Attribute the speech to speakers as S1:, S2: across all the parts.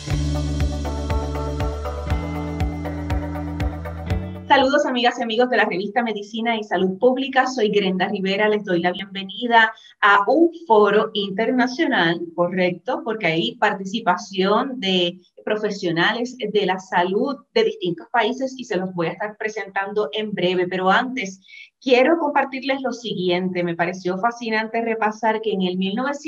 S1: Saludos amigas y amigos de la revista Medicina y Salud Pública, soy Grenda Rivera, les doy la bienvenida a un foro internacional, correcto, porque hay participación de profesionales de la salud de distintos países y se los voy a estar presentando en breve, pero antes quiero compartirles lo siguiente. Me pareció fascinante repasar que en el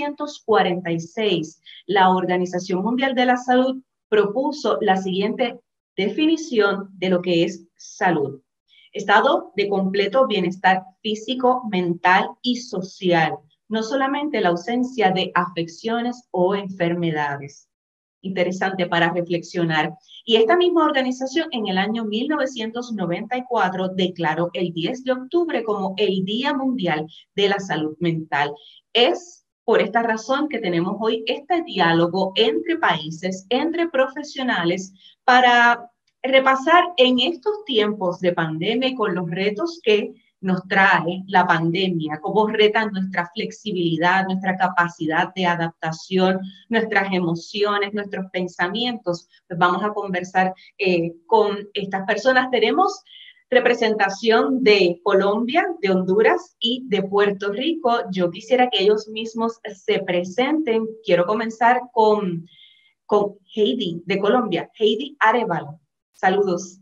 S1: 1946 la Organización Mundial de la Salud propuso la siguiente definición de lo que es salud: estado de completo bienestar físico, mental y social, no solamente la ausencia de afecciones o enfermedades. Interesante para reflexionar. Y esta misma organización en el año 1994 declaró el 10 de octubre como el Día Mundial de la Salud Mental. Es por esta razón que tenemos hoy este diálogo entre países, entre profesionales, para repasar en estos tiempos de pandemia y con los retos que nos trae la pandemia, cómo retan nuestra flexibilidad, nuestra capacidad de adaptación, nuestras emociones, nuestros pensamientos. Pues vamos a conversar con estas personas. Tenemos representación de Colombia, de Honduras y de Puerto Rico. Yo quisiera que ellos mismos se presenten. Quiero comenzar con Heidi de Colombia, Heidi Arevalo. Saludos.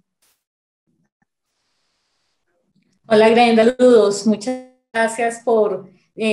S2: Hola, Grenda, saludos. Muchas gracias por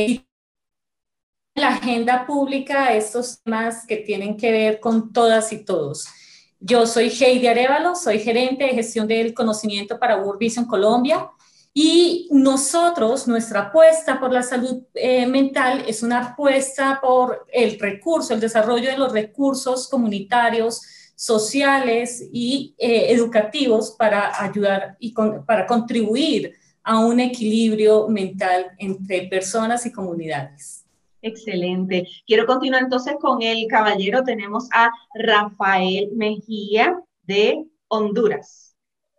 S2: la agenda pública estos temas que tienen que ver con todas y todos. Yo soy Heidi Arevalo, soy gerente de gestión del conocimiento para World Vision Colombia, y nosotros, nuestra apuesta por la salud mental es una apuesta por el recurso, el desarrollo de los recursos comunitarios, sociales y educativos para ayudar y para contribuir a un equilibrio mental entre personas y comunidades.
S1: Excelente. Quiero continuar entonces con el caballero. Tenemos a Rafael Mejía de Honduras.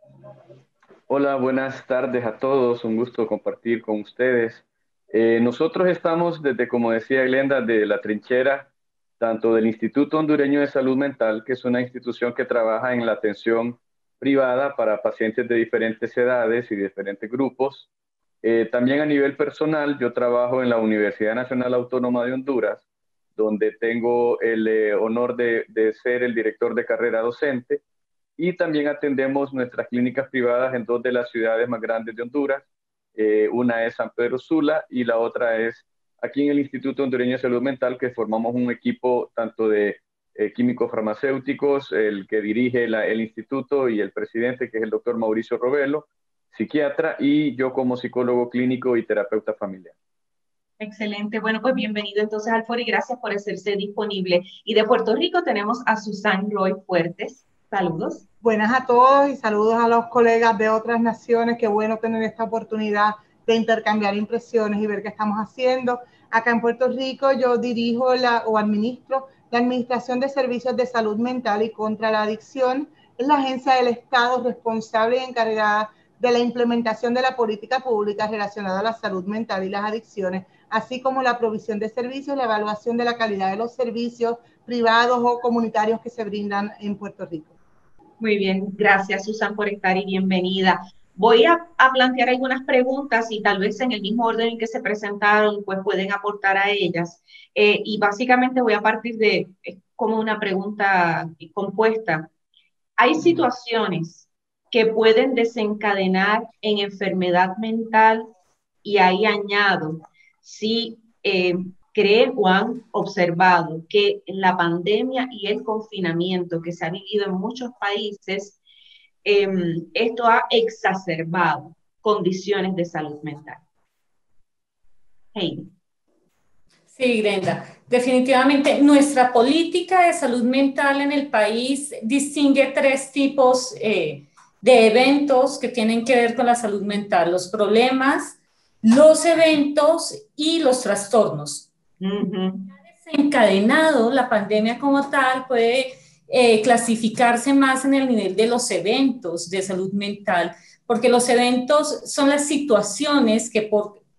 S3: Hola, buenas tardes a todos. Un gusto compartir con ustedes. Nosotros estamos desde, como decía Glenda, de la trinchera, tanto del Instituto Hondureño de Salud Mental, que es una institución que trabaja en la atención privada para pacientes de diferentes edades y diferentes grupos. También a nivel personal, yo trabajo en la Universidad Nacional Autónoma de Honduras, donde tengo el honor de ser el director de carrera docente, y también atendemos nuestras clínicas privadas en dos de las ciudades más grandes de Honduras. Una es San Pedro Sula y la otra es aquí en el Instituto Hondureño de Salud Mental, que formamos un equipo tanto de químicos farmacéuticos, el que dirige el instituto, y el presidente, que es el doctor Mauricio Robelo, psiquiatra, y yo como psicólogo clínico y terapeuta familiar.
S1: Excelente. Bueno, pues bienvenido entonces al foro y gracias por hacerse disponible. Y de Puerto Rico tenemos a Susan Roy Fuertes. Saludos.
S4: Buenas a todos y saludos a los colegas de otras naciones. Qué bueno tener esta oportunidad de intercambiar impresiones y ver qué estamos haciendo. Acá en Puerto Rico yo dirijo o administro la Administración de Servicios de Salud Mental y contra la Adicción. Es la agencia del Estado responsable y encargada de la implementación de la política pública relacionada a la salud mental y las adicciones, así como la provisión de servicios, la evaluación de la calidad de los servicios privados o comunitarios que se brindan en Puerto Rico.
S1: Muy bien, gracias Susan por estar y bienvenida. Voy a plantear algunas preguntas y tal vez en el mismo orden en que se presentaron, pues pueden aportar a ellas. Y básicamente voy a partir de como una pregunta compuesta. ¿Hay situaciones que pueden desencadenar en enfermedad mental? Y ahí añado, si creen o han observado que la pandemia y el confinamiento que se ha vivido en muchos países, esto ha exacerbado condiciones de salud mental. Heidi.
S2: Sí, Grenda, definitivamente nuestra política de salud mental en el país distingue tres tipos de eventos que tienen que ver con la salud mental: los problemas, los eventos y los trastornos. Desencadenado, la pandemia como tal puede clasificarse más en el nivel de los eventos de salud mental, porque los eventos son las situaciones que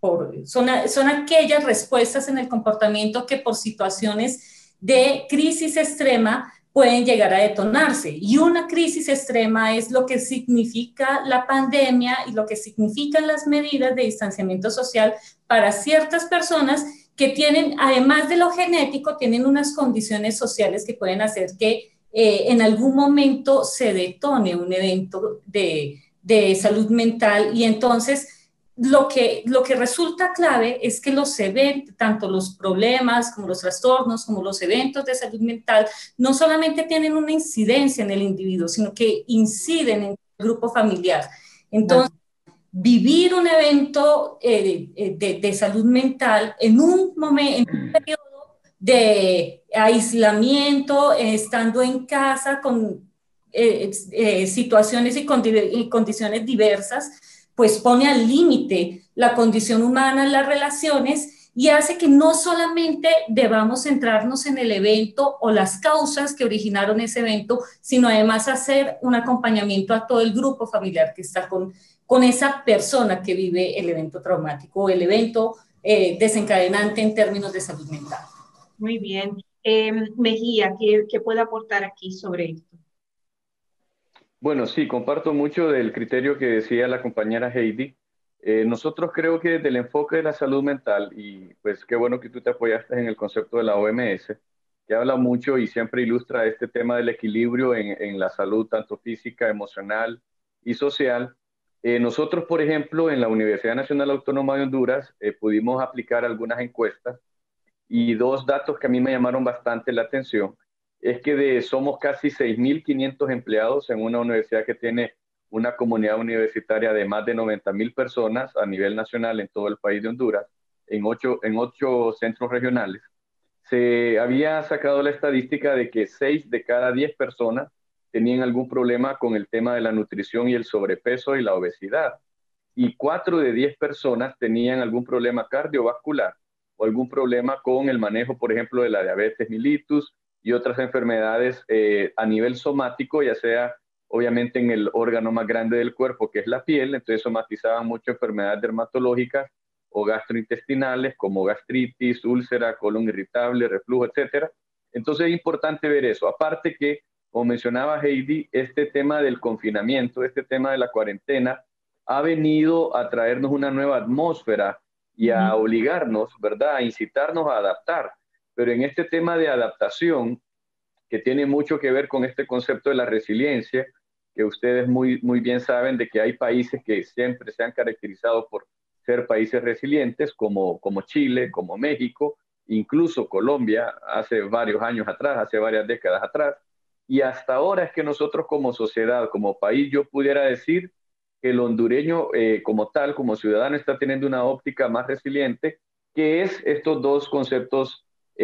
S2: son aquellas respuestas en el comportamiento que por situaciones de crisis extrema pueden llegar a detonarse. Y una crisis extrema es lo que significa la pandemia y lo que significan las medidas de distanciamiento social para ciertas personas que tienen, además de lo genético, tienen unas condiciones sociales que pueden hacer que en algún momento se detone un evento de salud mental. Y entonces lo que resulta clave es que los eventos, tanto los problemas como los trastornos, como los eventos de salud mental, no solamente tienen una incidencia en el individuo, sino que inciden en el grupo familiar. Entonces, vivir un evento de salud mental en un momento, en un periodo de aislamiento, estando en casa con situaciones y condiciones diversas, pues pone al límite la condición humana en las relaciones y hace que no solamente debamos centrarnos en el evento o las causas que originaron ese evento, sino además hacer un acompañamiento a todo el grupo familiar que está con esa persona que vive el evento traumático o el evento desencadenante en términos de salud mental.
S1: Muy bien. Mejía, ¿qué puede aportar aquí sobre esto?
S3: Bueno, sí, comparto mucho del criterio que decía la compañera Heidi. Nosotros creo que desde el enfoque de la salud mental, y pues qué bueno que tú te apoyaste en el concepto de la OMS, que habla mucho y siempre ilustra este tema del equilibrio en la salud, tanto física, emocional y social. Nosotros, por ejemplo, en la Universidad Nacional Autónoma de Honduras, pudimos aplicar algunas encuestas y dos datos que a mí me llamaron bastante la atención es que somos casi 6.500 empleados en una universidad que tiene una comunidad universitaria de más de 90.000 personas a nivel nacional en todo el país de Honduras, en ocho centros regionales. Se había sacado la estadística de que 6 de cada 10 personas tenían algún problema con el tema de la nutrición y el sobrepeso y la obesidad. Y 4 de 10 personas tenían algún problema cardiovascular o algún problema con el manejo, por ejemplo, de la diabetes mellitus y otras enfermedades a nivel somático, ya sea obviamente en el órgano más grande del cuerpo, que es la piel. Entonces somatizaban mucho enfermedades dermatológicas o gastrointestinales como gastritis, úlcera, colon irritable, reflujo, etcétera. Entonces es importante ver eso. Aparte que, como mencionaba Heidi, este tema del confinamiento, este tema de la cuarentena, ha venido a traernos una nueva atmósfera y a obligarnos, ¿verdad?, a incitarnos a adaptar. Pero en este tema de adaptación, que tiene mucho que ver con este concepto de la resiliencia, que ustedes muy bien saben de que hay países que siempre se han caracterizado por ser países resilientes, como Chile, como México, incluso Colombia, hace varios años atrás, hace varias décadas atrás, y hasta ahora es que nosotros como sociedad, como país, yo pudiera decir que el hondureño como tal, como ciudadano, está teniendo una óptica más resiliente, que es estos dos conceptos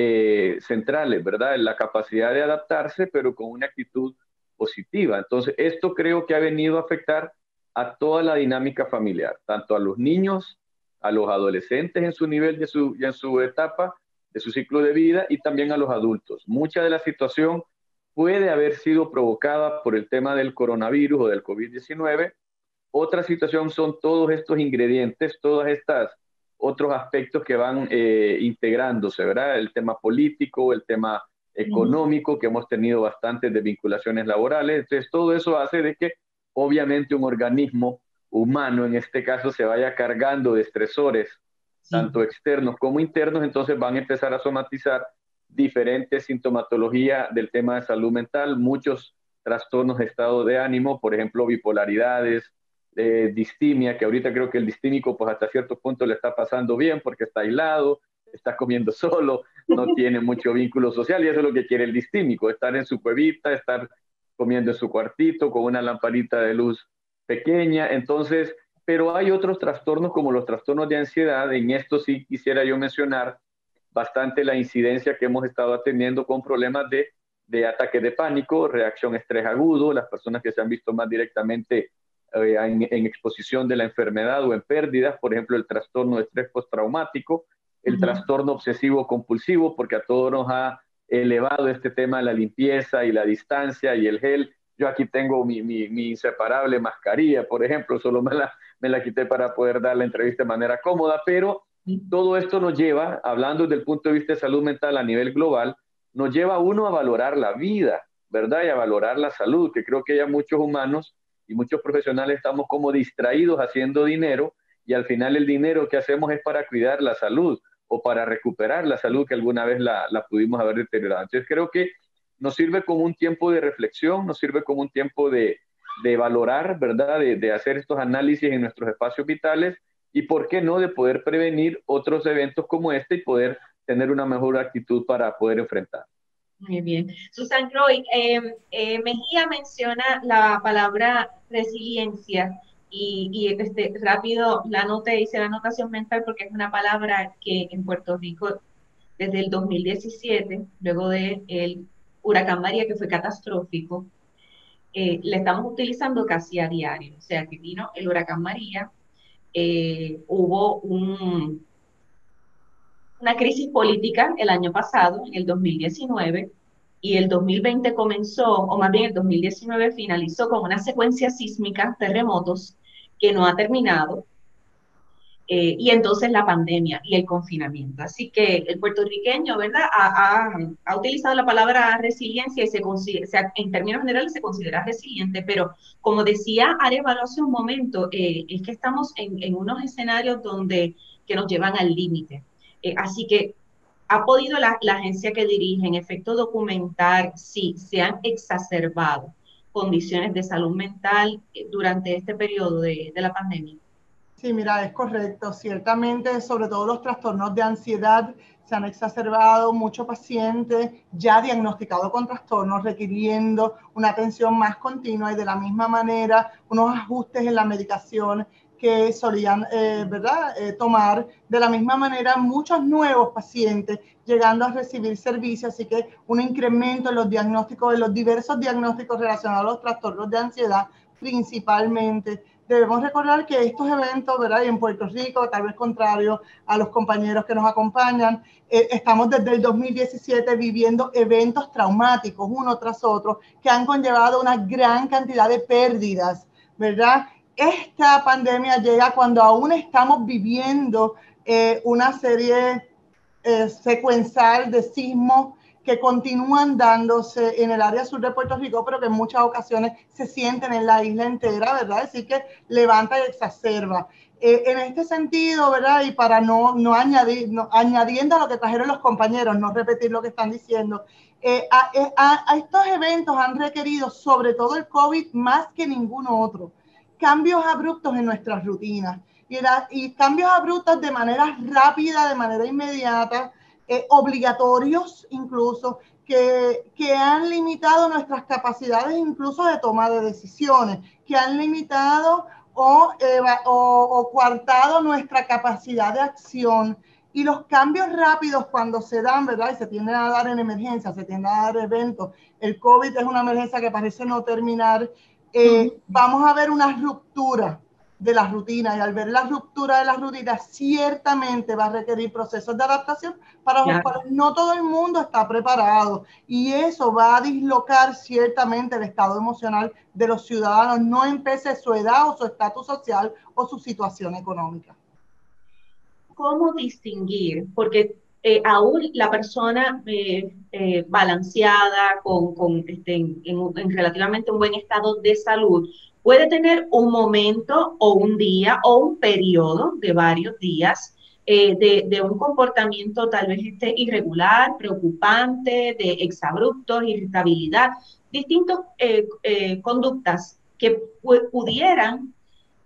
S3: centrales, ¿verdad? La capacidad de adaptarse, pero con una actitud positiva. Entonces, esto creo que ha venido a afectar a toda la dinámica familiar, tanto a los niños, a los adolescentes en su nivel y en su etapa de su ciclo de vida, y también a los adultos. Mucha de la situación puede haber sido provocada por el tema del coronavirus o del COVID-19. Otra situación son todos estos ingredientes, todas estas otros aspectos que van integrándose, ¿verdad? El tema político, el tema económico, que hemos tenido bastantes desvinculaciones laborales. Entonces, todo eso hace de que, obviamente, un organismo humano, en este caso, se vaya cargando de estresores, tanto externos como internos. Entonces, van a empezar a somatizar diferentes sintomatologías del tema de salud mental, muchos trastornos de estado de ánimo, por ejemplo, bipolaridades, distimia, que ahorita creo que el distímico pues hasta cierto punto le está pasando bien porque está aislado, está comiendo solo, no tiene mucho vínculo social, y eso es lo que quiere el distímico, estar en su cuevita, estar comiendo en su cuartito con una lamparita de luz pequeña. Entonces, pero hay otros trastornos como los trastornos de ansiedad. En esto sí quisiera yo mencionar bastante la incidencia que hemos estado atendiendo con problemas de ataque de pánico, reacción estrés agudo, las personas que se han visto más directamente en exposición de la enfermedad o en pérdidas, por ejemplo, el trastorno de estrés postraumático, el trastorno obsesivo compulsivo, porque a todos nos ha elevado este tema de la limpieza y la distancia y el gel. Yo aquí tengo mi inseparable mascarilla, por ejemplo, solo me la quité para poder dar la entrevista de manera cómoda, pero todo esto nos lleva, hablando desde el punto de vista de salud mental a nivel global, nos lleva a uno a valorar la vida ¿verdad? Y a valorar la salud, que creo que ya muchos humanos y muchos profesionales estamos como distraídos haciendo dinero, y al final el dinero que hacemos es para cuidar la salud o para recuperar la salud que alguna vez la pudimos haber deteriorado. Entonces creo que nos sirve como un tiempo de reflexión, nos sirve como un tiempo de valorar, ¿verdad? De hacer estos análisis en nuestros espacios vitales, y por qué no de poder prevenir otros eventos como este y poder tener una mejor actitud para poder enfrentar.
S1: Muy bien. Susan Croy, Mejía menciona la palabra resiliencia rápido la anoté, hice la anotación mental porque es una palabra que en Puerto Rico desde el 2017, luego del huracán María, que fue catastrófico, la estamos utilizando casi a diario. O sea, que vino el huracán María, hubo una crisis política el año pasado, en el 2019, y el 2020 comenzó, o más bien el 2019 finalizó con una secuencia sísmica, terremotos, que no ha terminado, y entonces la pandemia y el confinamiento. Así que el puertorriqueño, ¿verdad?, ha utilizado la palabra resiliencia y en términos generales se considera resiliente, pero como decía Arevalo hace un momento, es que estamos en unos escenarios que nos llevan al límite. Así que ha podido la agencia que dirige, en efecto, documentar si se han exacerbado condiciones de salud mental durante este periodo de la pandemia.
S4: Sí, mira, es correcto. Ciertamente, sobre todo los trastornos de ansiedad se han exacerbado, muchos pacientes ya diagnosticados con trastornos requiriendo una atención más continua y de la misma manera unos ajustes en la medicación que solían tomar. De la misma manera, muchos nuevos pacientes llegando a recibir servicios, así que un incremento en los diagnósticos, en los diversos diagnósticos relacionados a los trastornos de ansiedad principalmente. Debemos recordar que estos eventos, ¿verdad?, y en Puerto Rico, tal vez contrario a los compañeros que nos acompañan, estamos desde el 2017 viviendo eventos traumáticos uno tras otro que han conllevado una gran cantidad de pérdidas, ¿verdad? Esta pandemia llega cuando aún estamos viviendo una serie secuencial de sismos que continúan dándose en el área sur de Puerto Rico, pero que en muchas ocasiones se sienten en la isla entera, ¿verdad? Así que levanta y exacerba. En este sentido, ¿verdad? Y para añadiendo a lo que trajeron los compañeros, no repetir lo que están diciendo, a estos eventos han requerido, sobre todo el COVID, más que ningún otro, cambios abruptos en nuestras rutinas. Y cambios abruptos de manera rápida, de manera inmediata, obligatorios incluso, que han limitado nuestras capacidades incluso de toma de decisiones, que han limitado o coartado nuestra capacidad de acción. Y los cambios rápidos cuando se dan, ¿verdad?, y se tienden a dar en emergencia, se tienden a dar eventos. El COVID es una emergencia que parece no terminar. Vamos a ver una ruptura de la rutina, y al ver la ruptura de la rutina ciertamente va a requerir procesos de adaptación para los cuales no todo el mundo está preparado, y eso va a dislocar ciertamente el estado emocional de los ciudadanos, no en pese a su edad o su estatus social o su situación económica.
S1: ¿Cómo distinguir? Porque aún la persona balanceada, en relativamente un buen estado de salud, puede tener un momento o un día o un periodo de varios días de un comportamiento tal vez irregular, preocupante, de exabruptos, irritabilidad, distintas conductas que pudieran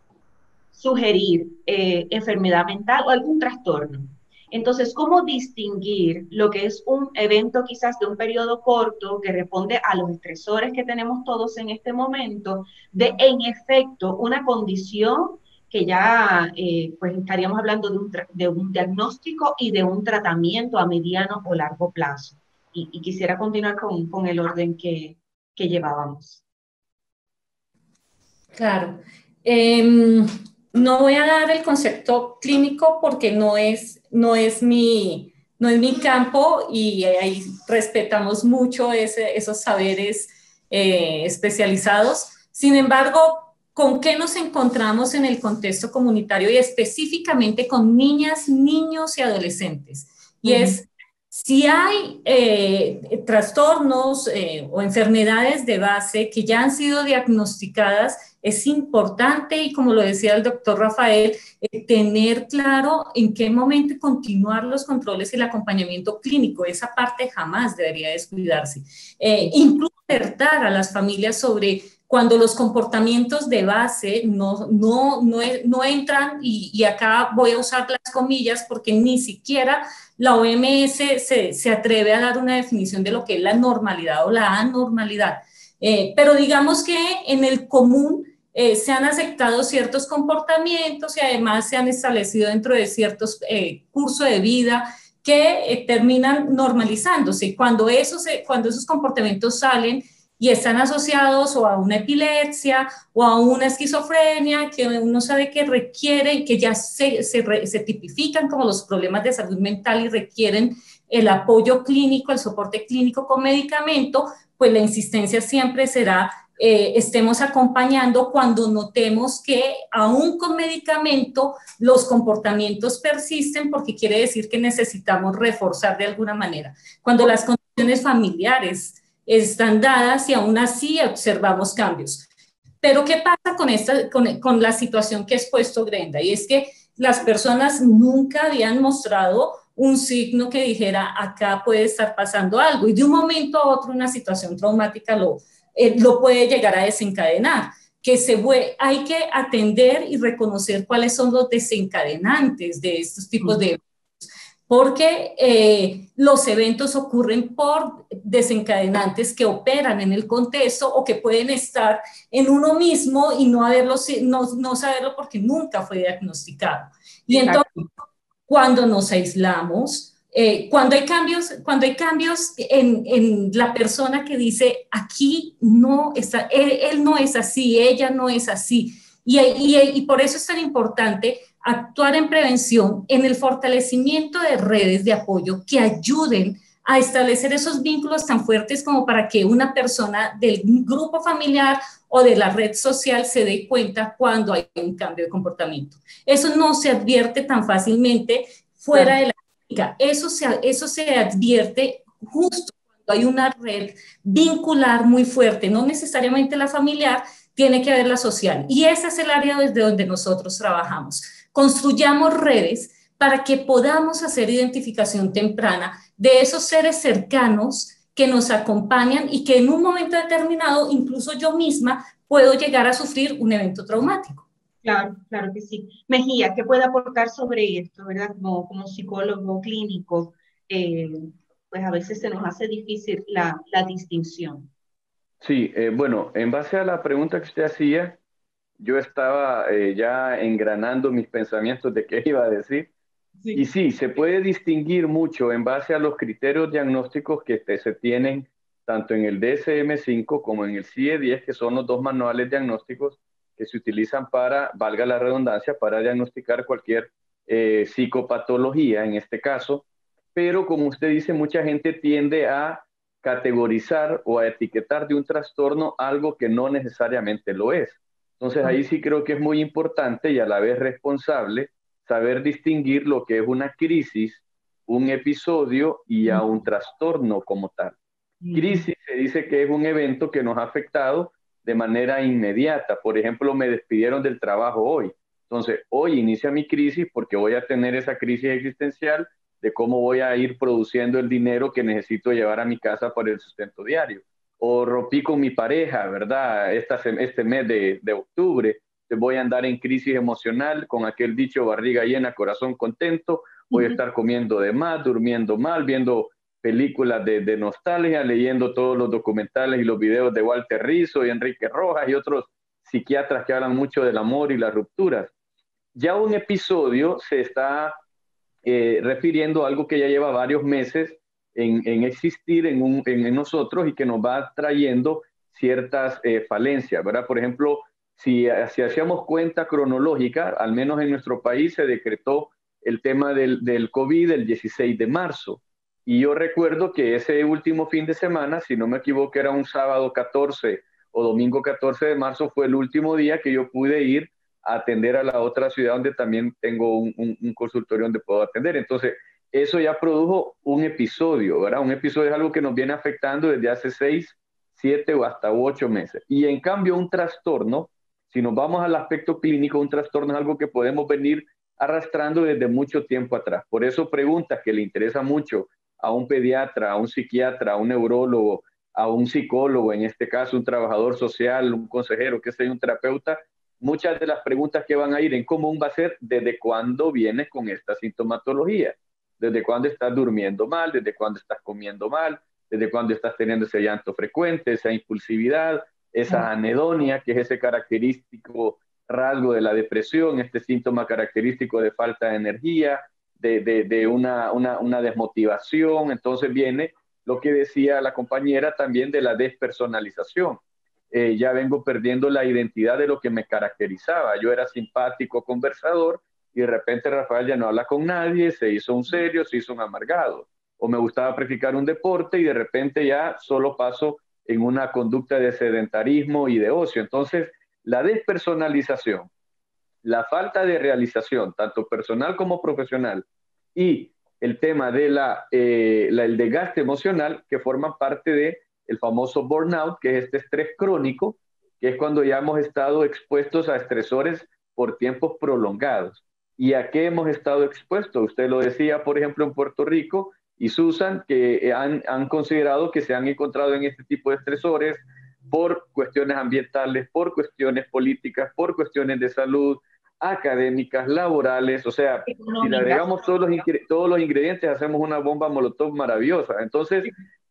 S1: sugerir enfermedad mental o algún trastorno. Entonces, ¿cómo distinguir lo que es un evento quizás de un periodo corto que responde a los estresores que tenemos todos en este momento, de en efecto una condición que ya pues estaríamos hablando de un diagnóstico y de un tratamiento a mediano o largo plazo? Y quisiera continuar con el orden que llevábamos.
S2: Claro. No voy a dar el concepto clínico porque no es mi campo, y ahí respetamos mucho esos saberes especializados. Sin embargo, ¿con qué nos encontramos en el contexto comunitario y específicamente con niñas, niños y adolescentes? Y es Si hay trastornos o enfermedades de base que ya han sido diagnosticadas, es importante, y como lo decía el doctor Rafael, tener claro en qué momento continuar los controles y el acompañamiento clínico. Esa parte jamás debería descuidarse. Incluso alertar a las familias sobre cuando los comportamientos de base no entran, y acá voy a usar las comillas porque ni siquiera la OMS se atreve a dar una definición de lo que es la normalidad o la anormalidad. Pero digamos que en el común se han aceptado ciertos comportamientos y además se han establecido dentro de ciertos cursos de vida que terminan normalizándose. Cuando esos comportamientos salen y están asociados o a una epilepsia o a una esquizofrenia que uno sabe que requiere, que ya se tipifican como los problemas de salud mental y requieren el apoyo clínico, el soporte clínico con medicamento, pues la insistencia siempre será estemos acompañando cuando notemos que aún con medicamento los comportamientos persisten, porque quiere decir que necesitamos reforzar de alguna manera. Cuando las condiciones familiares están dadas y aún así observamos cambios. Pero ¿qué pasa con la situación que ha expuesto Grenda? Y es que las personas nunca habían mostrado un signo que dijera acá puede estar pasando algo, y de un momento a otro una situación traumática lo puede llegar a desencadenar. Hay que atender y reconocer cuáles son los desencadenantes de estos tipos de, porque los eventos ocurren por desencadenantes que operan en el contexto o que pueden estar en uno mismo y no saberlo porque nunca fue diagnosticado. Y entonces, cuando nos aislamos, cuando hay cambios en la persona que dice, aquí no está, él no es así, ella no es así, y por eso es tan importante actuar en prevención, en el fortalecimiento de redes de apoyo que ayuden a establecer esos vínculos tan fuertes como para que una persona del grupo familiar o de la red social se dé cuenta cuando hay un cambio de comportamiento. Eso no se advierte tan fácilmente fuera de la clínica. Eso se advierte justo cuando hay una red vincular muy fuerte, no necesariamente la familiar, tiene que haber la social. Y ese es el área desde donde nosotros trabajamos. Construyamos redes para que podamos hacer identificación temprana de esos seres cercanos que nos acompañan y que en un momento determinado, incluso yo misma, puedo llegar a sufrir un evento traumático.
S1: Claro, claro que sí. Mejía, ¿qué puede aportar sobre esto, verdad? Como psicólogo clínico, pues a veces se nos hace difícil la distinción.
S3: Sí, bueno, en base a la pregunta que usted hacía, yo estaba ya engranando mis pensamientos de qué iba a decir. Sí. Y sí, se puede distinguir mucho en base a los criterios diagnósticos que se tienen tanto en el DSM-5 como en el CIE-10, que son los dos manuales diagnósticos que se utilizan para, valga la redundancia, para diagnosticar cualquier psicopatología en este caso. Pero como usted dice, mucha gente tiende a categorizar o a etiquetar de un trastorno algo que no necesariamente lo es. Entonces ahí sí creo que es muy importante y a la vez responsable saber distinguir lo que es una crisis, un episodio y a un trastorno como tal. Crisis se dice que es un evento que nos ha afectado de manera inmediata. Por ejemplo, me despidieron del trabajo hoy. Entonces, hoy inicia mi crisis porque voy a tener esa crisis existencial de cómo voy a ir produciendo el dinero que necesito llevar a mi casa para el sustento diario. O rompí con mi pareja, ¿verdad? Este mes de octubre, voy a andar en crisis emocional con aquel dicho barriga llena, corazón contento, voy a estar comiendo de más, durmiendo mal, viendo películas de nostalgia, leyendo todos los documentales y los videos de Walter Rizzo y Enrique Rojas y otros psiquiatras que hablan mucho del amor y las rupturas. Ya un episodio se está refiriendo a algo que ya lleva varios meses en existir en nosotros y que nos va trayendo ciertas falencias, ¿verdad? Por ejemplo, si hacíamos cuenta cronológica, al menos en nuestro país se decretó el tema del COVID el 16 de marzo. Y yo recuerdo que ese último fin de semana, si no me equivoco, era un sábado 14 o domingo 14 de marzo, fue el último día que yo pude ir a atender a la otra ciudad donde también tengo un consultorio donde puedo atender. Entonces, eso ya produjo un episodio, ¿verdad? Un episodio es algo que nos viene afectando desde hace 6, 7 o hasta 8 meses. Y en cambio un trastorno, si nos vamos al aspecto clínico, un trastorno es algo que podemos venir arrastrando desde mucho tiempo atrás. Por eso preguntas que le interesan mucho a un pediatra, a un psiquiatra, a un neurólogo, a un psicólogo, en este caso un trabajador social, un consejero, que sea un terapeuta, muchas de las preguntas que van a ir en común va a ser desde cuándo vienes con esta sintomatología, desde cuándo estás durmiendo mal, desde cuándo estás comiendo mal, desde cuándo estás teniendo ese llanto frecuente, esa impulsividad, esa anedonia, que es ese característico rasgo de la depresión, este síntoma característico de falta de energía, de una desmotivación. Entonces viene lo que decía la compañera también de la despersonalización. Ya vengo perdiendo la identidad de lo que me caracterizaba. Yo era simpático, conversador, y de repente Rafael ya no habla con nadie, se hizo un serio, se hizo un amargado. O me gustaba practicar un deporte y de repente ya solo paso en una conducta de sedentarismo y de ocio. Entonces, la despersonalización, la falta de realización, tanto personal como profesional, y el tema de el desgaste emocional, que forman parte del famoso burnout, que es este estrés crónico, que es cuando ya hemos estado expuestos a estresores por tiempos prolongados. ¿Y a qué hemos estado expuestos? Usted lo decía, por ejemplo, en Puerto Rico, y Susan, que han considerado que se han encontrado en este tipo de estresores por cuestiones ambientales, por cuestiones políticas, por cuestiones de salud, académicas, laborales. O sea, si le agregamos todos los ingredientes, hacemos una bomba molotov maravillosa. Entonces,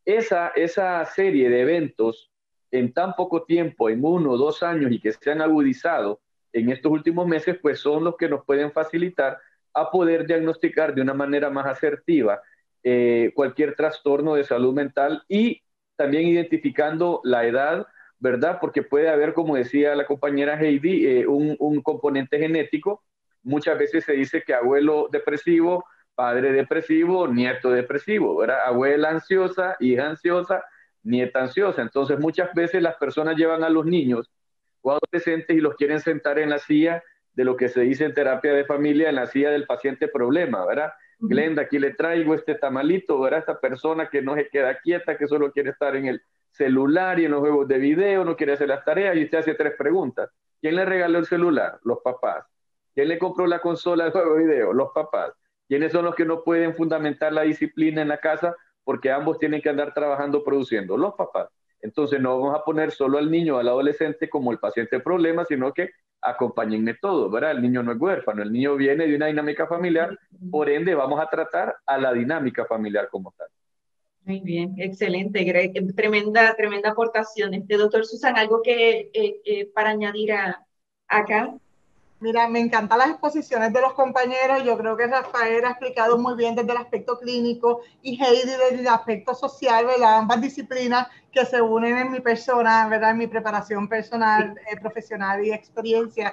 S3: esa serie de eventos en tan poco tiempo, en 1 o 2 años, y que se han agudizado en estos últimos meses, pues son los que nos pueden facilitar a poder diagnosticar de una manera más asertiva cualquier trastorno de salud mental, y también identificando la edad, ¿verdad? Porque puede haber, como decía la compañera Heidi, un componente genético. Muchas veces se dice que abuelo depresivo, padre depresivo, nieto depresivo, ¿verdad? Abuela ansiosa, hija ansiosa, nieta ansiosa. Entonces, muchas veces las personas llevan a los niños o adolescentes y los quieren sentar en la silla de lo que se dice en terapia de familia, en la silla del paciente problema, ¿verdad? Glenda, aquí le traigo este tamalito, ¿verdad? Esta persona que no se queda quieta, que solo quiere estar en el celular y en los juegos de video, no quiere hacer las tareas, y usted hace 3 preguntas. ¿Quién le regaló el celular? Los papás. ¿Quién le compró la consola de juego de video? Los papás. ¿Quiénes son los que no pueden fundamentar la disciplina en la casa porque ambos tienen que andar trabajando, produciendo? Los papás. Entonces no vamos a poner solo al niño o al adolescente como el paciente de problema, sino que acompáñenme todos, ¿verdad? El niño no es huérfano, el niño viene de una dinámica familiar, por ende vamos a tratar a la dinámica familiar como tal.
S1: Muy bien, excelente, tremenda aportación. Doctor Susan, algo que para añadir acá.
S4: Mira, me encantan las exposiciones de los compañeros. Yo creo que Rafael ha explicado muy bien desde el aspecto clínico y Heidi desde el aspecto social, ¿verdad? Ambas disciplinas que se unen en mi persona, ¿verdad? En mi preparación personal, profesional y experiencia.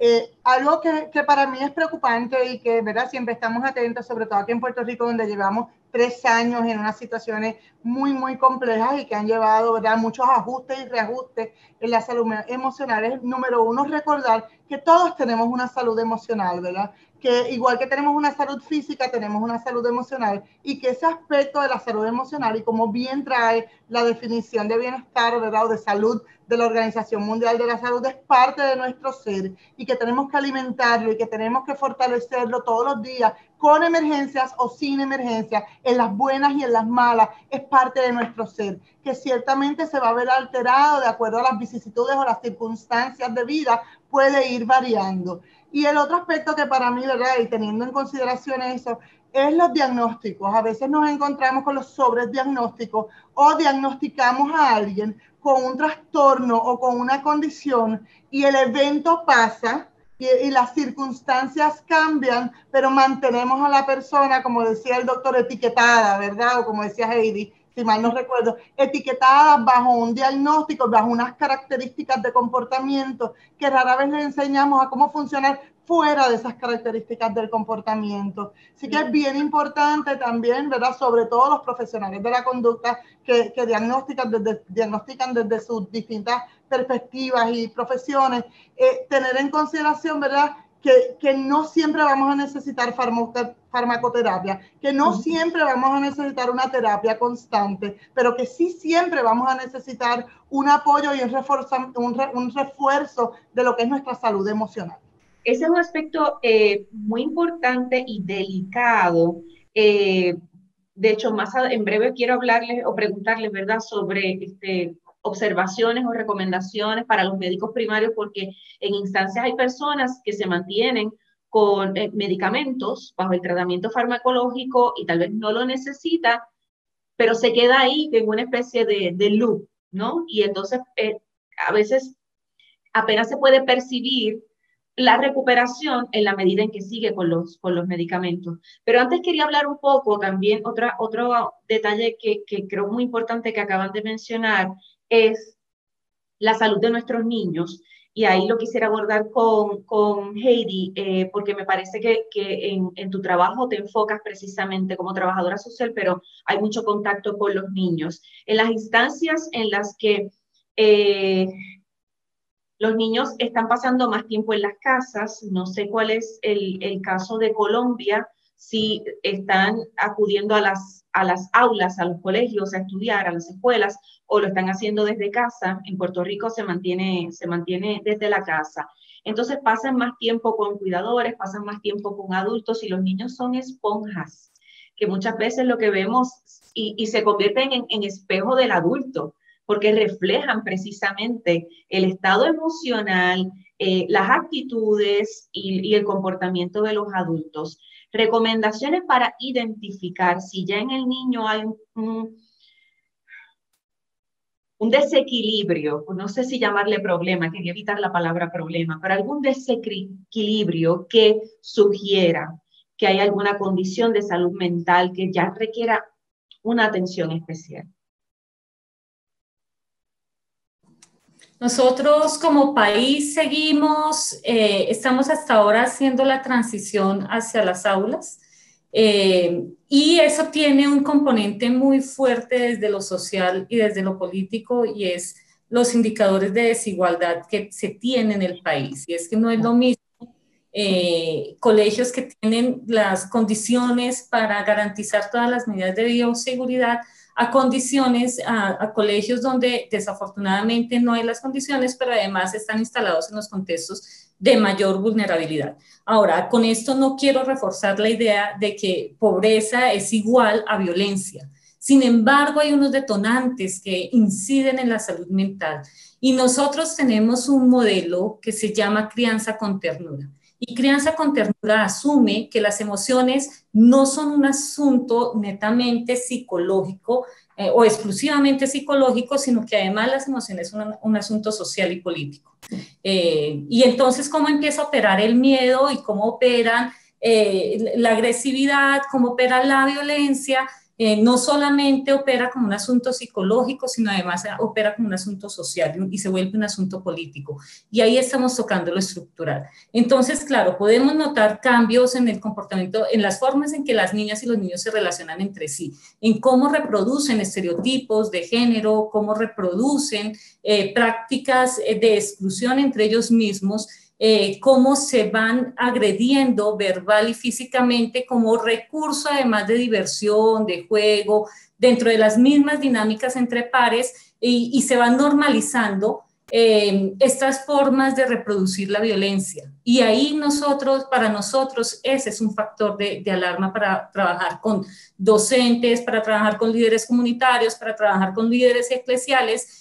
S4: Algo que para mí es preocupante y que, ¿verdad? Siempre estamos atentos, sobre todo aquí en Puerto Rico, donde llevamos 3 años en unas situaciones muy, muy complejas y que han llevado, ¿verdad?, muchos ajustes y reajustes en la salud emocional. Es, número 1, recordar que todos tenemos una salud emocional, ¿verdad? Que igual que tenemos una salud física, tenemos una salud emocional, y que ese aspecto de la salud emocional, y como bien trae la definición de bienestar, ¿verdad?, o de salud de la Organización Mundial de la Salud, es parte de nuestro ser y que tenemos que alimentarlo y que tenemos que fortalecerlo todos los días, con emergencias o sin emergencias, en las buenas y en las malas. Es parte de nuestro ser, que ciertamente se va a ver alterado de acuerdo a las vicisitudes o las circunstancias de vida, puede ir variando. Y el otro aspecto que para mí, ¿verdad?, y teniendo en consideración eso, es los diagnósticos. A veces nos encontramos con los sobrediagnósticos o diagnosticamos a alguien con un trastorno o con una condición y el evento pasa y las circunstancias cambian, pero mantenemos a la persona, como decía el doctor, etiquetada, ¿verdad? O como decía Heidi, si mal no recuerdo, etiquetada bajo un diagnóstico, bajo unas características de comportamiento que rara vez le enseñamos a cómo funcionar fuera de esas características del comportamiento. Así que es bien importante también, ¿verdad?, sobre todo los profesionales de la conducta que diagnostican desde sus distintas perspectivas y profesiones, tener en consideración, ¿verdad?, que no siempre vamos a necesitar farmacoterapia, que no siempre vamos a necesitar una terapia constante, pero que sí siempre vamos a necesitar un apoyo y un refuerzo de lo que es nuestra salud emocional.
S1: Ese es un aspecto muy importante y delicado. De hecho, en breve quiero hablarles o preguntarles, ¿verdad?, sobre observaciones o recomendaciones para los médicos primarios, porque en instancias hay personas que se mantienen con medicamentos bajo el tratamiento farmacológico y tal vez no lo necesita, pero se queda ahí en una especie de loop, ¿no? Y entonces a veces apenas se puede percibir la recuperación en la medida en que sigue con los medicamentos. Pero antes quería hablar un poco también, otro detalle que creo muy importante que acaban de mencionar es la salud de nuestros niños. Y ahí lo quisiera abordar con Heidi, porque me parece que en tu trabajo te enfocas precisamente como trabajadora social, pero hay mucho contacto con los niños. En las instancias en las que los niños están pasando más tiempo en las casas, no sé cuál es el caso de Colombia, si están acudiendo a las aulas, a los colegios, a estudiar, a las escuelas, o lo están haciendo desde casa. En Puerto Rico se mantiene desde la casa. Entonces pasan más tiempo con cuidadores, pasan más tiempo con adultos, y los niños son esponjas, que muchas veces lo que vemos y se convierten en espejo del adulto, porque reflejan precisamente el estado emocional, las actitudes y el comportamiento de los adultos. Recomendaciones para identificar si ya en el niño hay un desequilibrio, no sé si llamarle problema, quería evitar la palabra problema, pero algún desequilibrio que sugiera que hay alguna condición de salud mental que ya requiera una atención especial.
S2: Nosotros como país estamos hasta ahora haciendo la transición hacia las aulas, y eso tiene un componente muy fuerte desde lo social y desde lo político, y es los indicadores de desigualdad que se tienen en el país. Y es que no es lo mismo colegios que tienen las condiciones para garantizar todas las medidas de bioseguridad a colegios donde desafortunadamente no hay las condiciones, pero además están instalados en los contextos de mayor vulnerabilidad. Ahora, con esto no quiero reforzar la idea de que pobreza es igual a violencia. Sin embargo, hay unos detonantes que inciden en la salud mental, y nosotros tenemos un modelo que se llama crianza con ternura. Y crianza con ternura asume que las emociones no son un asunto netamente psicológico o exclusivamente psicológico, sino que además las emociones son un asunto social y político. Y entonces, ¿cómo empieza a operar el miedo y cómo operan la agresividad, cómo opera la violencia? No solamente opera como un asunto psicológico, sino además opera como un asunto social y se vuelve un asunto político. Y ahí estamos tocando lo estructural. Entonces, claro, podemos notar cambios en el comportamiento, en las formas en que las niñas y los niños se relacionan entre sí, en cómo reproducen estereotipos de género, cómo reproducen prácticas de exclusión entre ellos mismos, cómo se van agrediendo verbal y físicamente como recurso además de diversión, de juego, dentro de las mismas dinámicas entre pares, y se van normalizando estas formas de reproducir la violencia. Y ahí para nosotros, ese es un factor de alarma para trabajar con docentes, para trabajar con líderes comunitarios, para trabajar con líderes eclesiales,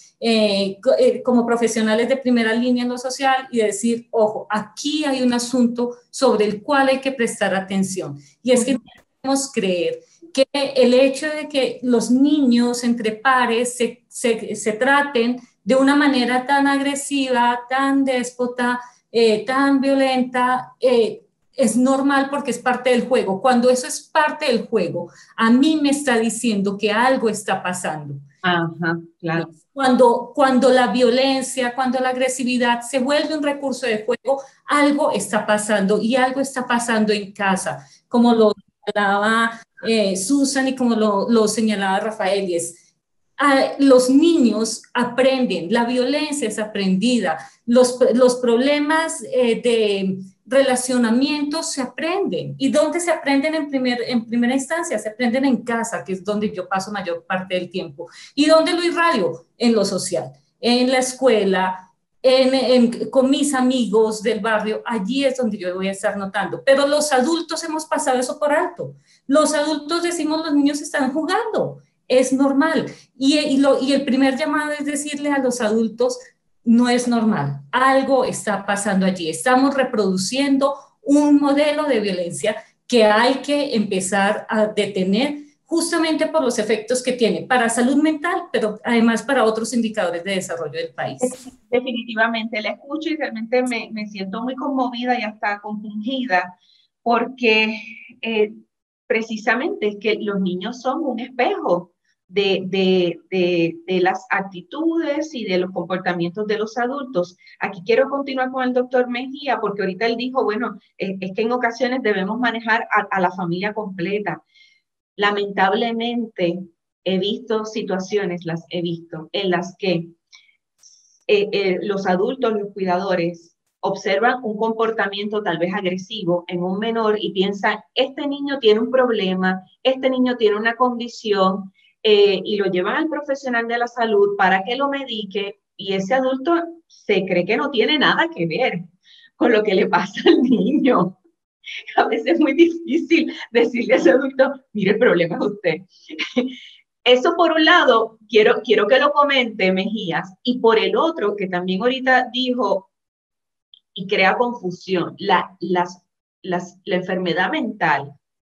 S2: como profesionales de primera línea en lo social, y decir, ojo, aquí hay un asunto sobre el cual hay que prestar atención. Y es que debemos creer que el hecho de que los niños entre pares se traten de una manera tan agresiva, tan déspota, tan violenta, es normal porque es parte del juego. Cuando eso es parte del juego, a mí me está diciendo que algo está pasando.
S1: Ajá, claro.
S2: Cuando la violencia, cuando la agresividad se vuelve un recurso de juego, algo está pasando, y algo está pasando en casa, como lo señalaba Susan y como lo señalaba Rafael, y es los niños aprenden, la violencia es aprendida, los problemas de relacionamiento se aprenden. ¿Y dónde se aprenden en primera instancia? Se aprenden en casa, que es donde yo paso mayor parte del tiempo. ¿Y dónde lo irradio? En lo social, en la escuela, con mis amigos del barrio. Allí es donde yo voy a estar notando. Pero los adultos hemos pasado eso por alto. Los adultos decimos, los niños están jugando. Es normal. Y el primer llamado es decirle a los adultos, no es normal, algo está pasando allí. Estamos reproduciendo un modelo de violencia que hay que empezar a detener justamente por los efectos que tiene para salud mental, pero además para otros indicadores de desarrollo del país.
S1: Definitivamente, la escucho y realmente me siento muy conmovida y hasta compungida, porque precisamente es que los niños son un espejo de las actitudes y de los comportamientos de los adultos. Aquí quiero continuar con el doctor Mejía, porque ahorita él dijo, bueno, es que en ocasiones debemos manejar a la familia completa. Lamentablemente, he visto situaciones, las he visto, en las que los adultos, los cuidadores, observan un comportamiento tal vez agresivo en un menor y piensan, este niño tiene un problema, este niño tiene una condición, y lo llevan al profesional de la salud para que lo medique, y ese adulto se cree que no tiene nada que ver con lo que le pasa al niño. A veces es muy difícil decirle a ese adulto, mire, el problema es usted. Eso por un lado, quiero que lo comente Mejías, y por el otro, que también ahorita dijo y crea confusión, la enfermedad mental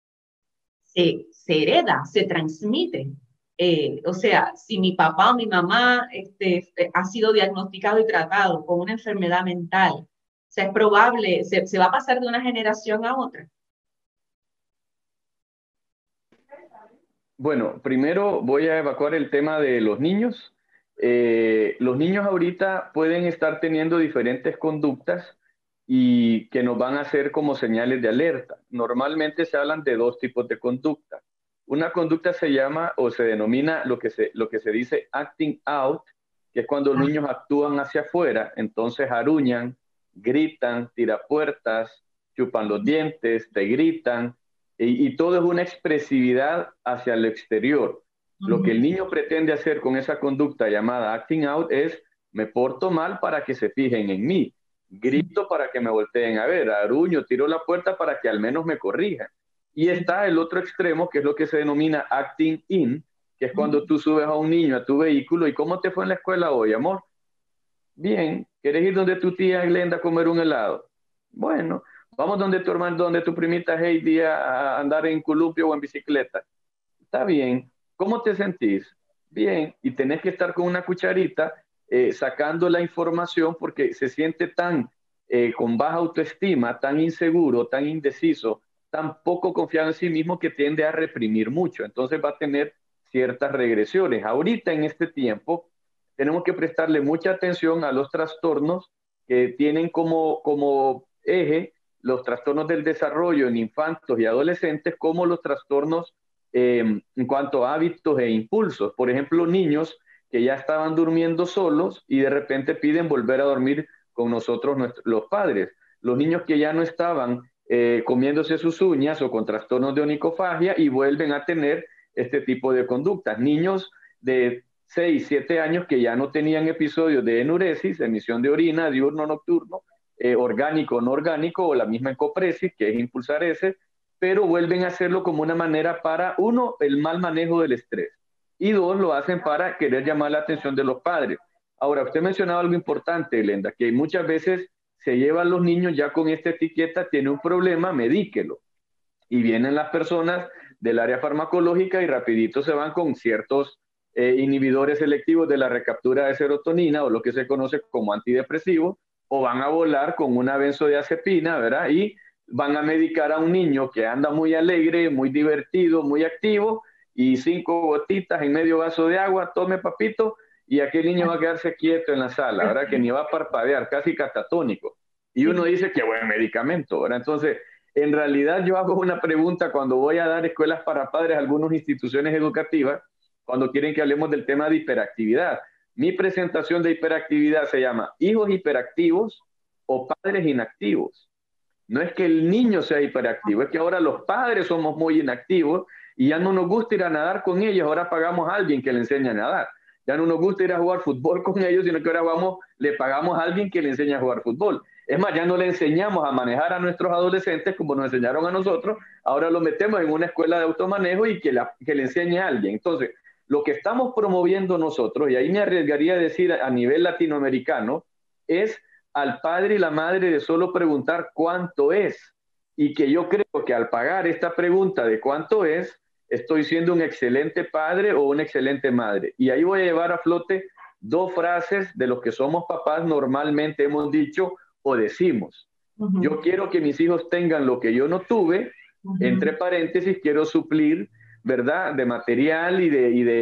S1: se hereda, se transmite. O sea, si mi papá o mi mamá ha sido diagnosticado y tratado con una enfermedad mental, o sea, es probable, se va a pasar de una generación a otra.
S3: Bueno, primero voy a evacuar el tema de los niños. Los niños ahorita pueden estar teniendo diferentes conductas y que nos van a hacer como señales de alerta. Normalmente se hablan de dos tipos de conducta. Una conducta se llama o se denomina lo que se dice acting out, que es cuando los niños actúan hacia afuera, entonces aruñan, gritan, tirapuertas, chupan los dientes, te gritan, y todo es una expresividad hacia el exterior. Lo que el niño pretende hacer con esa conducta llamada acting out es, me porto mal para que se fijen en mí, grito para que me volteen a ver, aruño, tiro la puerta para que al menos me corrijan. Y está el otro extremo, que es lo que se denomina acting in, que es cuando tú subes a un niño a tu vehículo y ¿cómo te fue en la escuela hoy, amor? Bien, ¿quieres ir donde tu tía Glenda a comer un helado? Bueno, vamos donde tu hermano, donde tu primita Heidi a andar en columpio o en bicicleta. Está bien. ¿Cómo te sentís? Bien. Y tenés que estar con una cucharita sacando la información porque se siente tan con baja autoestima, tan inseguro, tan indeciso, tan poco confiado en sí mismo que tiende a reprimir mucho. Entonces va a tener ciertas regresiones. Ahorita en este tiempo tenemos que prestarle mucha atención a los trastornos que tienen como eje los trastornos del desarrollo en infantos y adolescentes, como los trastornos en cuanto a hábitos e impulsos. Por ejemplo, niños que ya estaban durmiendo solos y de repente piden volver a dormir con nosotros, los padres. Los niños que ya no estaban comiéndose sus uñas o con trastornos de onicofagia y vuelven a tener este tipo de conductas. Niños de 6, 7 años que ya no tenían episodios de enuresis, emisión de orina, diurno, nocturno, orgánico, no orgánico, o la misma encopresis, que es impulsar ese, pero vuelven a hacerlo como una manera para, uno, el mal manejo del estrés, y dos, lo hacen para querer llamar la atención de los padres. Ahora, usted mencionaba algo importante, Glenda, que muchas veces se llevan los niños ya con esta etiqueta, tiene un problema, medíquelo. Y vienen las personas del área farmacológica y rapidito se van con ciertos inhibidores selectivos de la recaptura de serotonina, o lo que se conoce como antidepresivo, o van a volar con una benzodiazepina, ¿verdad? Y van a medicar a un niño que anda muy alegre, muy divertido, muy activo, y 5 gotitas en medio vaso de agua, tome papito, y aquel niño va a quedarse quieto en la sala, ¿verdad? Que ni va a parpadear, casi catatónico. Y uno dice, qué buen medicamento, ¿verdad? Entonces, en realidad yo hago una pregunta cuando voy a dar escuelas para padres a algunas instituciones educativas, cuando quieren que hablemos del tema de hiperactividad. Mi presentación de hiperactividad se llama hijos hiperactivos o padres inactivos. No es que el niño sea hiperactivo, es que ahora los padres somos muy inactivos y ya no nos gusta ir a nadar con ellos, ahora pagamos a alguien que le enseñe a nadar. Ya no nos gusta ir a jugar fútbol con ellos, sino que ahora le pagamos a alguien que le enseñe a jugar fútbol. Es más, ya no le enseñamos a manejar a nuestros adolescentes como nos enseñaron a nosotros, ahora lo metemos en una escuela de automanejo y que le enseñe a alguien. Entonces, lo que estamos promoviendo nosotros, y ahí me arriesgaría a decir a nivel latinoamericano, es al padre y la madre de solo preguntar cuánto es. Y que yo creo que al pagar esta pregunta de cuánto es, estoy siendo un excelente padre o una excelente madre. Y ahí voy a llevar a flote dos frases de los que somos papás normalmente hemos dicho o decimos. Yo quiero que mis hijos tengan lo que yo no tuve, entre paréntesis, quiero suplir, ¿verdad?, de material y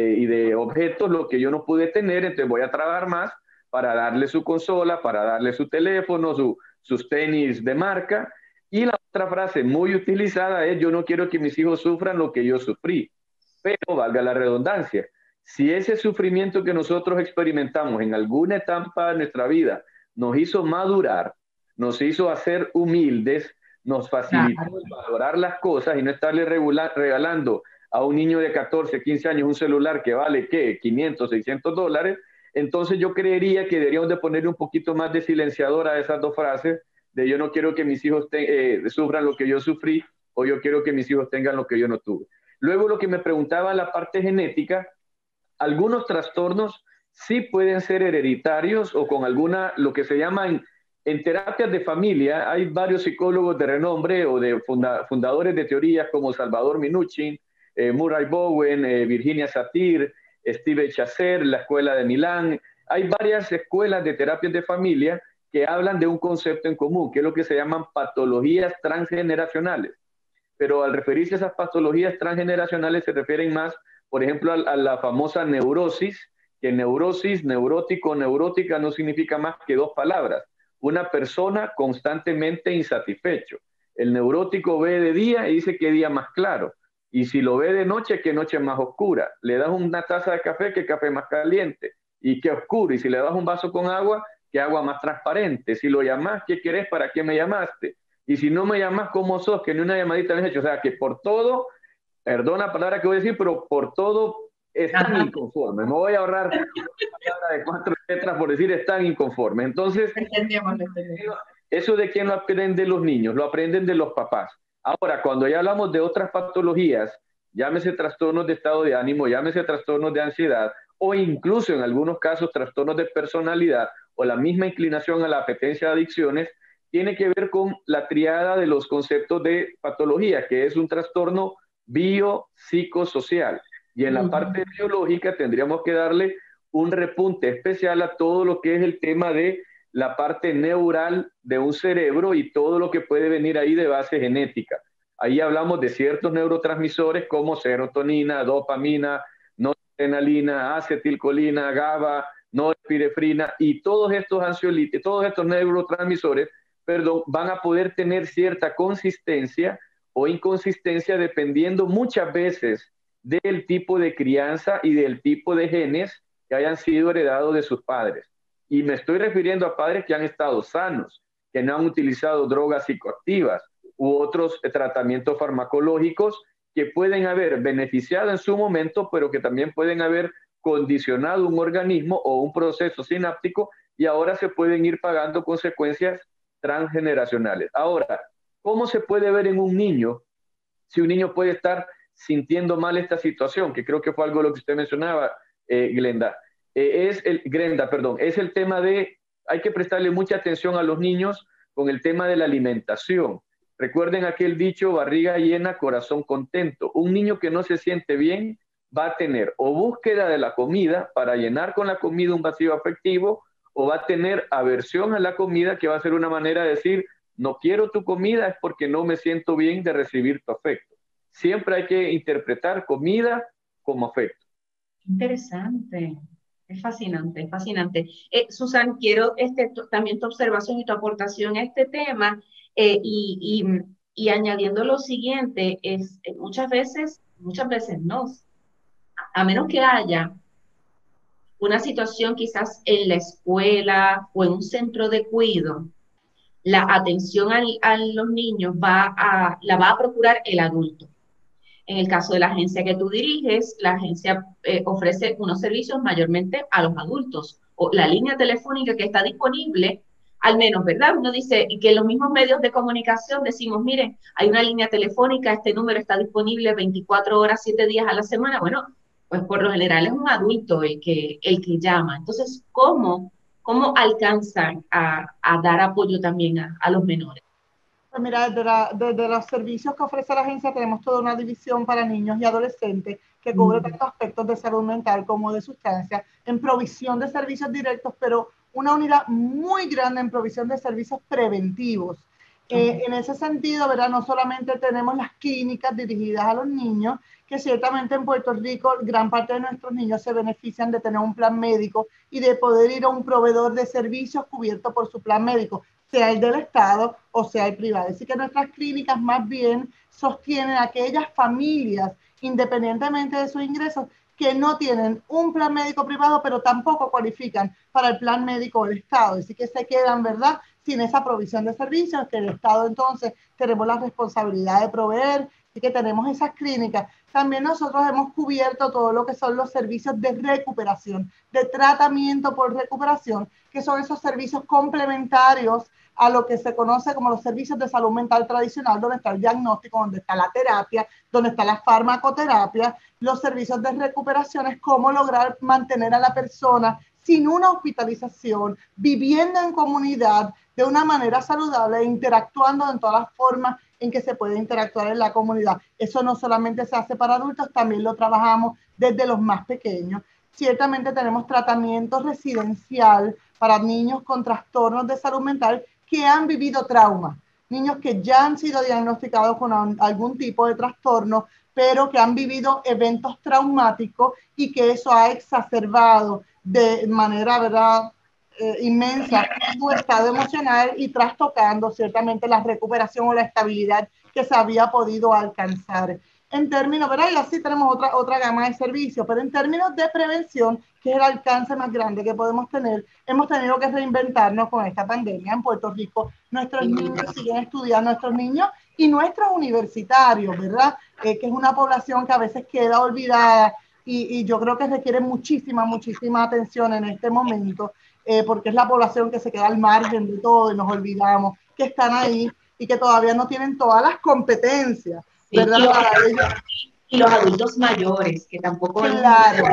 S3: de objetos lo que yo no pude tener, entonces voy a trabajar más para darle su consola, para darle su teléfono, sus tenis de marca. Y la otra frase muy utilizada es: yo no quiero que mis hijos sufran lo que yo sufrí. Pero valga la redundancia, si ese sufrimiento que nosotros experimentamos en alguna etapa de nuestra vida nos hizo madurar, nos hizo hacer humildes, nos facilitó valorar las cosas y no estarle regalando a un niño de 14, 15 años un celular que vale, ¿qué?, $500, $600, entonces yo creería que deberíamos de poner un poquito más de silenciador a esas dos frases de yo no quiero que mis hijos sufran lo que yo sufrí, o yo quiero que mis hijos tengan lo que yo no tuve. Luego, lo que me preguntaba la parte genética, algunos trastornos sí pueden ser hereditarios o con alguna, lo que se llama en terapias de familia, hay varios psicólogos de renombre o de fundadores de teorías como Salvador Minuchin, Murray Bowen, Virginia Satir, Steve Chasser, la Escuela de Milán. Hay varias escuelas de terapias de familia que hablan de un concepto en común, que es lo que se llaman patologías transgeneracionales. Pero al referirse a esas patologías transgeneracionales se refieren más, por ejemplo, a la famosa neurosis, que neurosis, neurótico, neurótica no significa más que dos palabras. Una persona constantemente insatisfecho. El neurótico ve de día y dice que día más claro. Y si lo ve de noche, que noche más oscura. Le das una taza de café, que café más caliente. Y que oscuro. Y si le das un vaso con agua, que agua más transparente. Si lo llamas, ¿qué querés? ¿Para qué me llamaste? Y si no me llamas, ¿cómo sos? Que ni una llamadita me has hecho. O sea, que por todo, perdona la palabra que voy a decir, pero por todo están inconformes. No voy a ahorrar una palabra de 4 letras por decir están inconformes. Entonces, ¿eso de quién lo aprenden los niños? Lo aprenden de los papás. Ahora, cuando ya hablamos de otras patologías, llámese trastornos de estado de ánimo, llámese trastornos de ansiedad, o incluso en algunos casos trastornos de personalidad, o la misma inclinación a la apetencia de adicciones, tiene que ver con la triada de los conceptos de patología, que es un trastorno biopsicosocial. Y en la parte biológica tendríamos que darle un repunte especial a todo lo que es el tema de la parte neural de un cerebro y todo lo que puede venir ahí de base genética. Ahí hablamos de ciertos neurotransmisores como serotonina, dopamina, noradrenalina, acetilcolina, GABA, norepinefrina, y todos estos ansiolíticos, todos estos neurotransmisores, van a poder tener cierta consistencia o inconsistencia dependiendo muchas veces del tipo de crianza y del tipo de genes que hayan sido heredados de sus padres. Y me estoy refiriendo a padres que han estado sanos, que no han utilizado drogas psicoactivas u otros tratamientos farmacológicos que pueden haber beneficiado en su momento, pero que también pueden haber condicionado un organismo o un proceso sináptico y ahora se pueden ir pagando consecuencias transgeneracionales. Ahora, ¿cómo se puede ver en un niño si un niño puede estar sintiendo mal esta situación? Que creo que fue algo de lo que usted mencionaba, Glenda. Es el tema de, hay que prestarle mucha atención a los niños con el tema de la alimentación. Recuerden aquel dicho, barriga llena, corazón contento. Un niño que no se siente bien va a tener o búsqueda de la comida para llenar con la comida un vacío afectivo, o va a tener aversión a la comida, que va a ser una manera de decir, no quiero tu comida, es porque no me siento bien de recibir tu afecto. Siempre hay que interpretar comida como afecto.
S1: Interesante. Es fascinante, es fascinante. Susan, quiero también tu observación y tu aportación a este tema, y añadiendo lo siguiente, muchas veces no, a menos que haya una situación quizás en la escuela o en un centro de cuidado, la atención a los niños la va a procurar el adulto. En el caso de la agencia que tú diriges, la agencia ofrece unos servicios mayormente a los adultos, o la línea telefónica que está disponible, al menos, ¿verdad? Uno dice que en los mismos medios de comunicación decimos, miren, hay una línea telefónica, este número está disponible 24 horas, 7 días a la semana. Bueno, pues por lo general es un adulto el que llama. Entonces, ¿cómo alcanzan a dar apoyo también a los menores?
S4: Pues mira, desde los servicios que ofrece la agencia tenemos toda una división para niños y adolescentes que cubre tantos aspectos de salud mental como de sustancias, en provisión de servicios directos, pero una unidad muy grande en provisión de servicios preventivos. En ese sentido, ¿verdad? No solamente tenemos las clínicas dirigidas a los niños, que ciertamente en Puerto Rico gran parte de nuestros niños se benefician de tener un plan médico y de poder ir a un proveedor de servicios cubierto por su plan médico, sea el del Estado o sea el privado. Así que nuestras clínicas más bien sostienen a aquellas familias, independientemente de sus ingresos, que no tienen un plan médico privado, pero tampoco cualifican para el plan médico del Estado. Así que se quedan, ¿verdad?, sin esa provisión de servicios que el Estado entonces tenemos la responsabilidad de proveer, y que tenemos esas clínicas. También nosotros hemos cubierto todo lo que son los servicios de recuperación, de tratamiento por recuperación, que son esos servicios complementarios a lo que se conoce como los servicios de salud mental tradicional, donde está el diagnóstico, donde está la terapia, donde está la farmacoterapia. Los servicios de recuperación es cómo lograr mantener a la persona sin una hospitalización, viviendo en comunidad de una manera saludable e interactuando en todas las formas en que se puede interactuar en la comunidad. Eso no solamente se hace para adultos, también lo trabajamos desde los más pequeños. Ciertamente tenemos tratamiento residencial para niños con trastornos de salud mental que han vivido trauma, niños que ya han sido diagnosticados con algún tipo de trastorno, pero que han vivido eventos traumáticos y que eso ha exacerbado de manera, ¿verdad?, inmensa su estado emocional y trastocando ciertamente la recuperación o la estabilidad que se había podido alcanzar. En términos, ¿verdad? Y así tenemos otra gama de servicios, pero en términos de prevención, que es el alcance más grande que podemos tener, hemos tenido que reinventarnos con esta pandemia. En Puerto Rico, nuestros niños siguen estudiando, nuestros niños y nuestros universitarios, ¿verdad? Que es una población que a veces queda olvidada y yo creo que requiere muchísima atención en este momento, porque es la población que se queda al margen de todo y nos olvidamos que están ahí y que todavía no tienen todas las competencias, ¿verdad?
S1: Y los adultos mayores, que tampoco...
S4: Claro.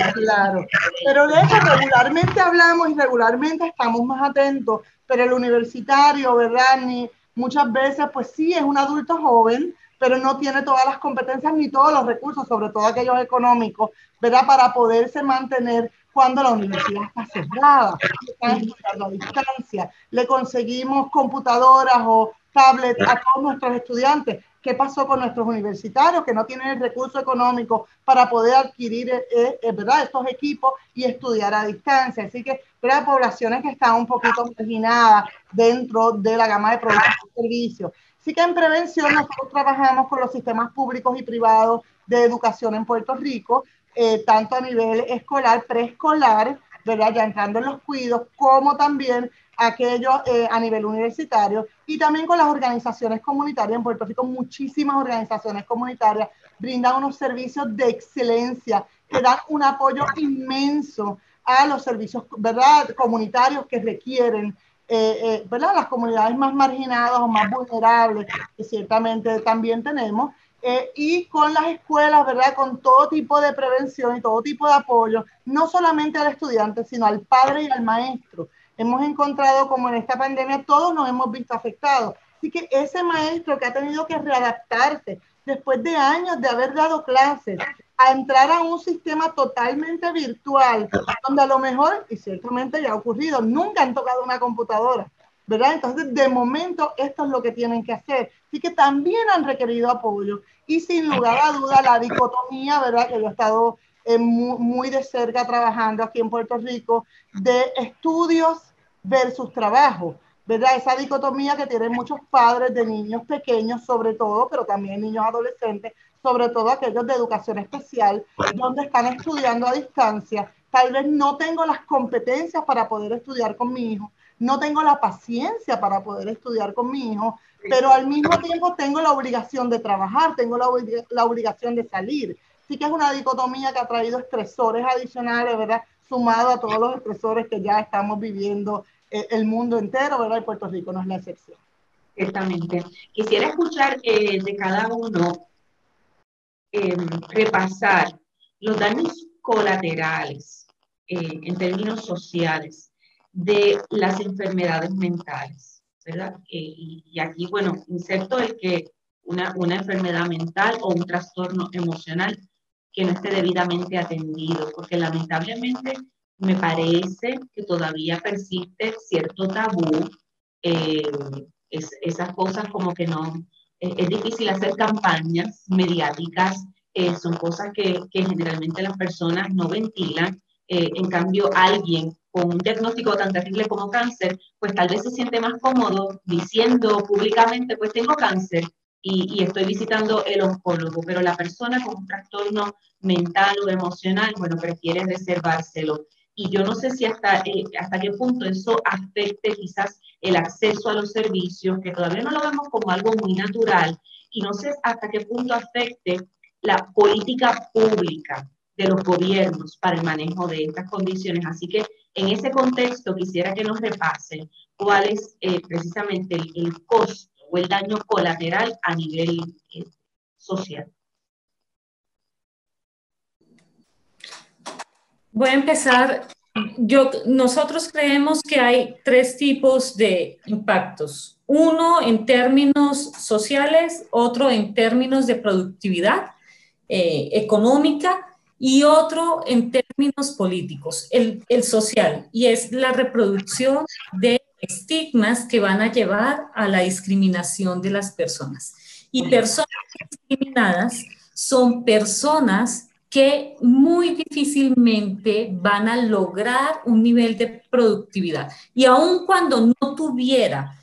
S4: Pero de eso regularmente hablamos y regularmente estamos más atentos, pero el universitario, ¿verdad?, muchas veces, pues sí, es un adulto joven, pero no tiene todas las competencias ni todos los recursos, sobre todo aquellos económicos, ¿verdad?, para poderse mantener cuando la universidad está cerrada, están estudiando a distancia. Le conseguimos computadoras o tablets a todos nuestros estudiantes. ¿Qué pasó con nuestros universitarios que no tienen el recurso económico para poder adquirir ¿verdad?, estos equipos y estudiar a distancia? Así que, ¿verdad?, poblaciones que están un poquito marginadas dentro de la gama de productos y servicios. Así que en prevención nosotros trabajamos con los sistemas públicos y privados de educación en Puerto Rico, tanto a nivel escolar, preescolar, ¿verdad?, ya entrando en los cuidos, como también aquello a nivel universitario, y también con las organizaciones comunitarias. En Puerto Rico muchísimas organizaciones comunitarias brindan unos servicios de excelencia que dan un apoyo inmenso a los servicios, ¿verdad?, comunitarios que requieren, ¿verdad?, las comunidades más marginadas o más vulnerables, que ciertamente también tenemos, y con las escuelas, ¿verdad?, con todo tipo de prevención y todo tipo de apoyo, no solamente al estudiante, sino al padre y al maestro. Hemos encontrado como en esta pandemia todos nos hemos visto afectados. Así que ese maestro que ha tenido que readaptarse después de años de haber dado clases, a entrar a un sistema totalmente virtual, donde a lo mejor, y ciertamente ya ha ocurrido, nunca han tocado una computadora, ¿verdad? Entonces, de momento, esto es lo que tienen que hacer. Así que también han requerido apoyo. Y sin lugar a duda, la dicotomía, ¿verdad?, que yo he estado muy de cerca trabajando aquí en Puerto Rico, de estudios versus trabajo, ¿verdad? Esa dicotomía que tienen muchos padres de niños pequeños, sobre todo, pero también niños adolescentes, sobre todo aquellos de educación especial, donde están estudiando a distancia. Tal vez no tengo las competencias para poder estudiar con mi hijo, no tengo la paciencia para poder estudiar con mi hijo, pero al mismo tiempo tengo la obligación de trabajar, tengo la obligación de salir. Sí que es una dicotomía que ha traído estresores adicionales, ¿verdad? Sumado a todos los estresores que ya estamos viviendo el mundo entero, ¿verdad? Y Puerto Rico no es la excepción.
S1: Ciertamente. Quisiera escuchar de cada uno, repasar los daños colaterales en términos sociales de las enfermedades mentales, ¿verdad? Y aquí, bueno, inserto el que una enfermedad mental o un trastorno emocional que no esté debidamente atendido, porque lamentablemente me parece que todavía persiste cierto tabú, esas cosas como que no, es difícil hacer campañas mediáticas, son cosas que generalmente las personas no ventilan. En cambio, alguien con un diagnóstico tan terrible como cáncer, pues tal vez se siente más cómodo diciendo públicamente, pues tengo cáncer y estoy visitando el oncólogo, pero la persona con un trastorno mental o emocional, bueno, prefiere reservárselo. Y yo no sé si hasta qué punto eso afecte quizás el acceso a los servicios, que todavía no lo vemos como algo muy natural, y no sé hasta qué punto afecte la política pública de los gobiernos para el manejo de estas condiciones. Así que en ese contexto quisiera que nos repasen cuál es precisamente el costo o el daño colateral a nivel social.
S2: Voy a empezar. Nosotros creemos que hay tres tipos de impactos. Uno en términos sociales, otro en términos de productividad económica y otro en términos políticos, el social, y es la reproducción de estigmas que van a llevar a la discriminación de las personas. Y personas discriminadas son personas que muy difícilmente van a lograr un nivel de productividad. Y aun cuando no tuviera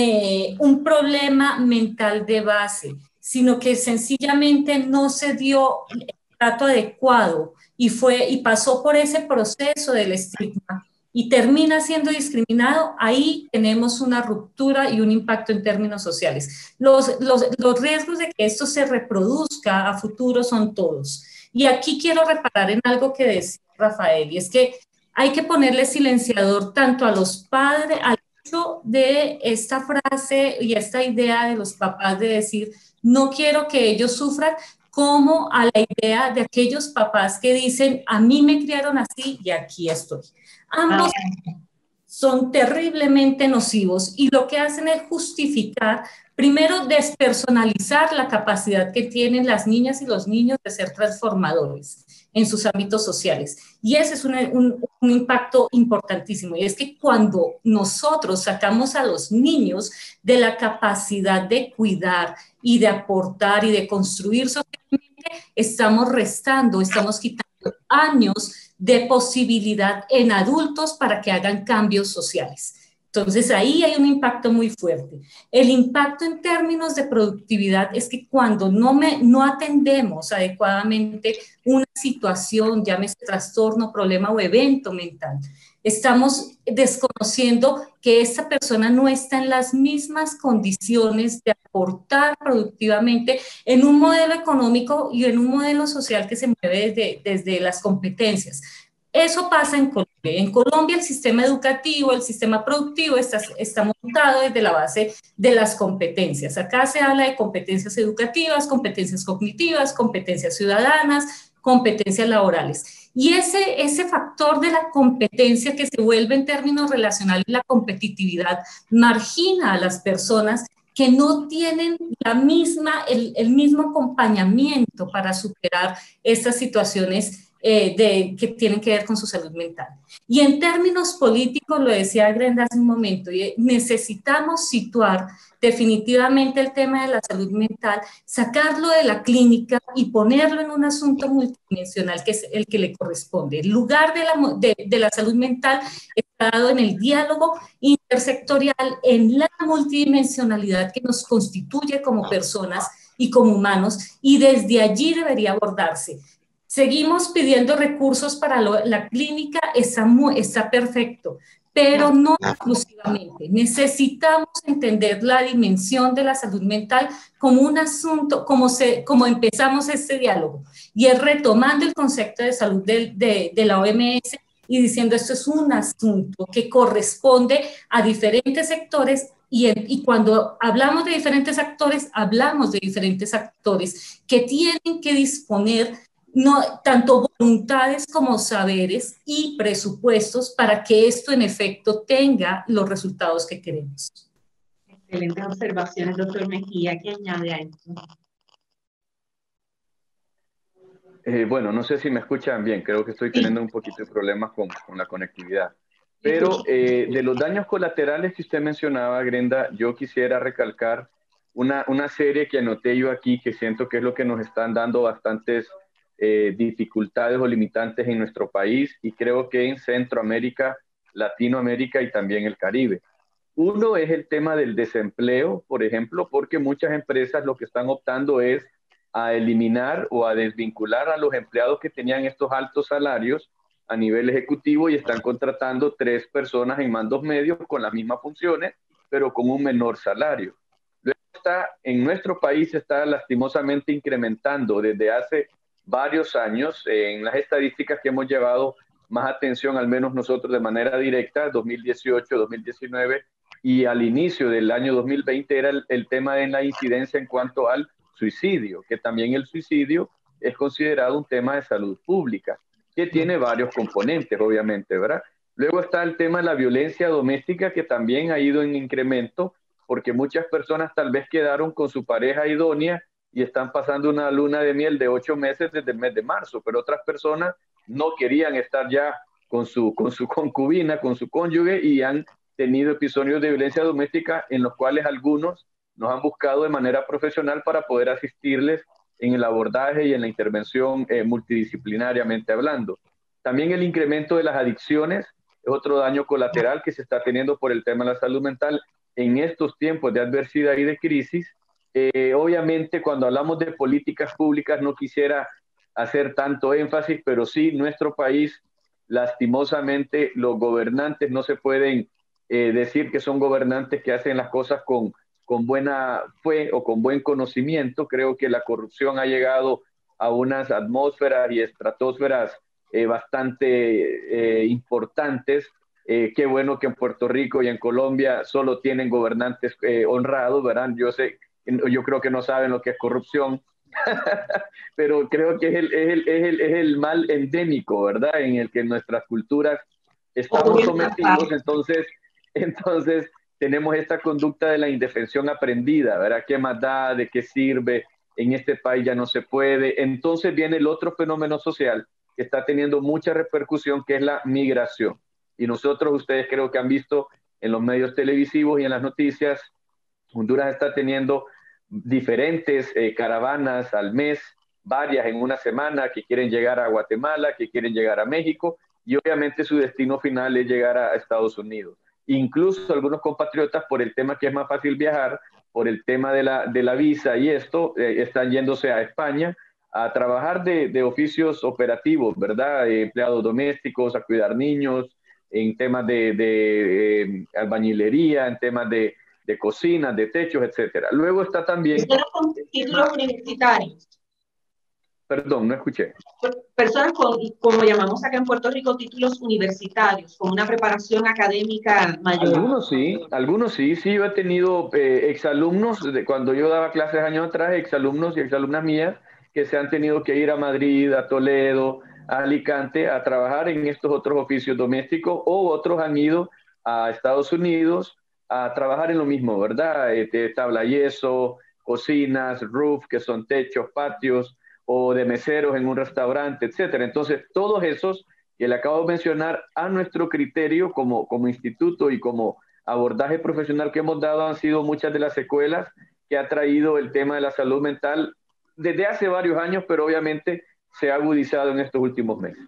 S2: un problema mental de base, sino que sencillamente no se dio el trato adecuado y pasó por ese proceso del estigma y termina siendo discriminado, ahí tenemos una ruptura y un impacto en términos sociales. Los riesgos de que esto se reproduzca a futuro son todos. Y aquí quiero reparar en algo que decía Rafael, y es que hay que ponerle silenciador tanto a los padres, al hecho de esta frase y esta idea de los papás de decir, no quiero que ellos sufran, como a la idea de aquellos papás que dicen, a mí me criaron así y aquí estoy. Ambos son terriblemente nocivos y lo que hacen es justificar, primero, despersonalizar la capacidad que tienen las niñas y los niños de ser transformadores en sus ámbitos sociales. Y ese es un impacto importantísimo. Y es que cuando nosotros sacamos a los niños de la capacidad de cuidar y de aportar y de construir socialmente, estamos restando, estamos quitando años de posibilidad en adultos para que hagan cambios sociales. Entonces ahí hay un impacto muy fuerte. El impacto en términos de productividad es que cuando no atendemos adecuadamente una situación, llámese trastorno, problema o evento mental, estamos desconociendo que esa persona no está en las mismas condiciones de aportar productivamente en un modelo económico y en un modelo social que se mueve desde las competencias. Eso pasa en Colombia. En Colombia el sistema educativo, el sistema productivo está montado desde la base de las competencias. Acá se habla de competencias educativas, competencias cognitivas, competencias ciudadanas, competencias laborales. Y ese factor de la competencia que se vuelve en términos relacionales la competitividad margina a las personas que no tienen el mismo acompañamiento para superar estas situaciones que tienen que ver con su salud mental. Y en términos políticos, lo decía Glenda hace un momento, necesitamos situar definitivamente el tema de la salud mental, sacarlo de la clínica y ponerlo en un asunto multidimensional que es el que le corresponde. El lugar de la salud mental está dado en el diálogo intersectorial, en la multidimensionalidad que nos constituye como personas y como humanos, y desde allí debería abordarse. Seguimos pidiendo recursos para la clínica, está perfecto, pero no exclusivamente. Necesitamos entender la dimensión de la salud mental como un asunto, como empezamos este diálogo, y es retomando el concepto de salud de la OMS y diciendo esto es un asunto que corresponde a diferentes sectores y cuando hablamos de diferentes actores, hablamos de diferentes actores que tienen que disponer tanto voluntades como saberes y presupuestos para que esto en efecto tenga los resultados que queremos.
S1: Excelentes observaciones, doctor Mejía. ¿Qué añade a esto?
S3: Bueno, no sé si me escuchan bien, creo que estoy teniendo un poquito de problemas con la conectividad. Pero de los daños colaterales que usted mencionaba, Grenda, yo quisiera recalcar una serie que anoté yo aquí, que siento que es lo que nos están dando bastantes dificultades o limitantes en nuestro país, y creo que en Centroamérica, Latinoamérica y también el Caribe. Uno es el tema del desempleo, por ejemplo, porque muchas empresas lo que están optando es a eliminar o a desvincular a los empleados que tenían estos altos salarios a nivel ejecutivo y están contratando 3 personas en mandos medios con las mismas funciones, pero con un menor salario. Luego en nuestro país está lastimosamente incrementando desde hace varios años en las estadísticas que hemos llevado más atención, al menos nosotros de manera directa, 2018, 2019 y al inicio del año 2020 era el tema de la incidencia en cuanto al suicidio, que también el suicidio es considerado un tema de salud pública, que tiene varios componentes, obviamente, ¿verdad? Luego está el tema de la violencia doméstica, que también ha ido en incremento, porque muchas personas tal vez quedaron con su pareja idónea y están pasando una luna de miel de 8 meses desde el mes de marzo, pero otras personas no querían estar ya con su concubina, con su cónyuge, y han tenido episodios de violencia doméstica en los cuales algunos nos han buscado de manera profesional para poder asistirles en el abordaje y en la intervención multidisciplinariamente hablando. También el incremento de las adicciones es otro daño colateral que se está teniendo por el tema de la salud mental en estos tiempos de adversidad y de crisis. Obviamente, cuando hablamos de políticas públicas, no quisiera hacer tanto énfasis, pero sí, nuestro país, lastimosamente, los gobernantes no se pueden decir que son gobernantes que hacen las cosas con buena fe o con buen conocimiento. Creo que la corrupción ha llegado a unas atmósferas y estratosferas bastante importantes. Qué bueno que en Puerto Rico y en Colombia solo tienen gobernantes honrados, ¿verdad? Yo creo que no saben lo que es corrupción, pero creo que es el mal endémico, ¿verdad? En el que nuestras culturas estamos sometidos, entonces tenemos esta conducta de la indefensión aprendida, ¿verdad? ¿Qué más da? ¿De qué sirve? En este país ya no se puede. Entonces viene el otro fenómeno social que está teniendo mucha repercusión, que es la migración. Y nosotros, ustedes creo que han visto en los medios televisivos y en las noticias, Honduras está teniendo diferentes caravanas al mes, varias en una semana, que quieren llegar a Guatemala, que quieren llegar a México, y obviamente su destino final es llegar a Estados Unidos. Incluso algunos compatriotas, por el tema que es más fácil viajar, por el tema de la visa y esto, están yéndose a España a trabajar de oficios operativos, ¿verdad? Empleados domésticos, a cuidar niños, en temas de albañilería, en temas de cocinas, de techos, etcétera. Luego está también...
S1: Con títulos universitarios.
S3: Perdón, no escuché.
S1: Personas con, como llamamos acá en Puerto Rico, títulos universitarios, con una preparación académica mayor.
S3: Algunos sí. Yo he tenido exalumnos, cuando yo daba clases años atrás, exalumnos y exalumnas mías que se han tenido que ir a Madrid, a Toledo, a Alicante, a trabajar en estos otros oficios domésticos, o otros han ido a Estados Unidos a trabajar en lo mismo, ¿verdad? Tabla yeso, cocinas, roof, que son techos, patios, o de meseros en un restaurante, etcétera. Entonces, todos esos que le acabo de mencionar, a nuestro criterio como instituto y como abordaje profesional que hemos dado, han sido muchas de las secuelas que ha traído el tema de la salud mental desde hace varios años, pero obviamente se ha agudizado en estos últimos meses.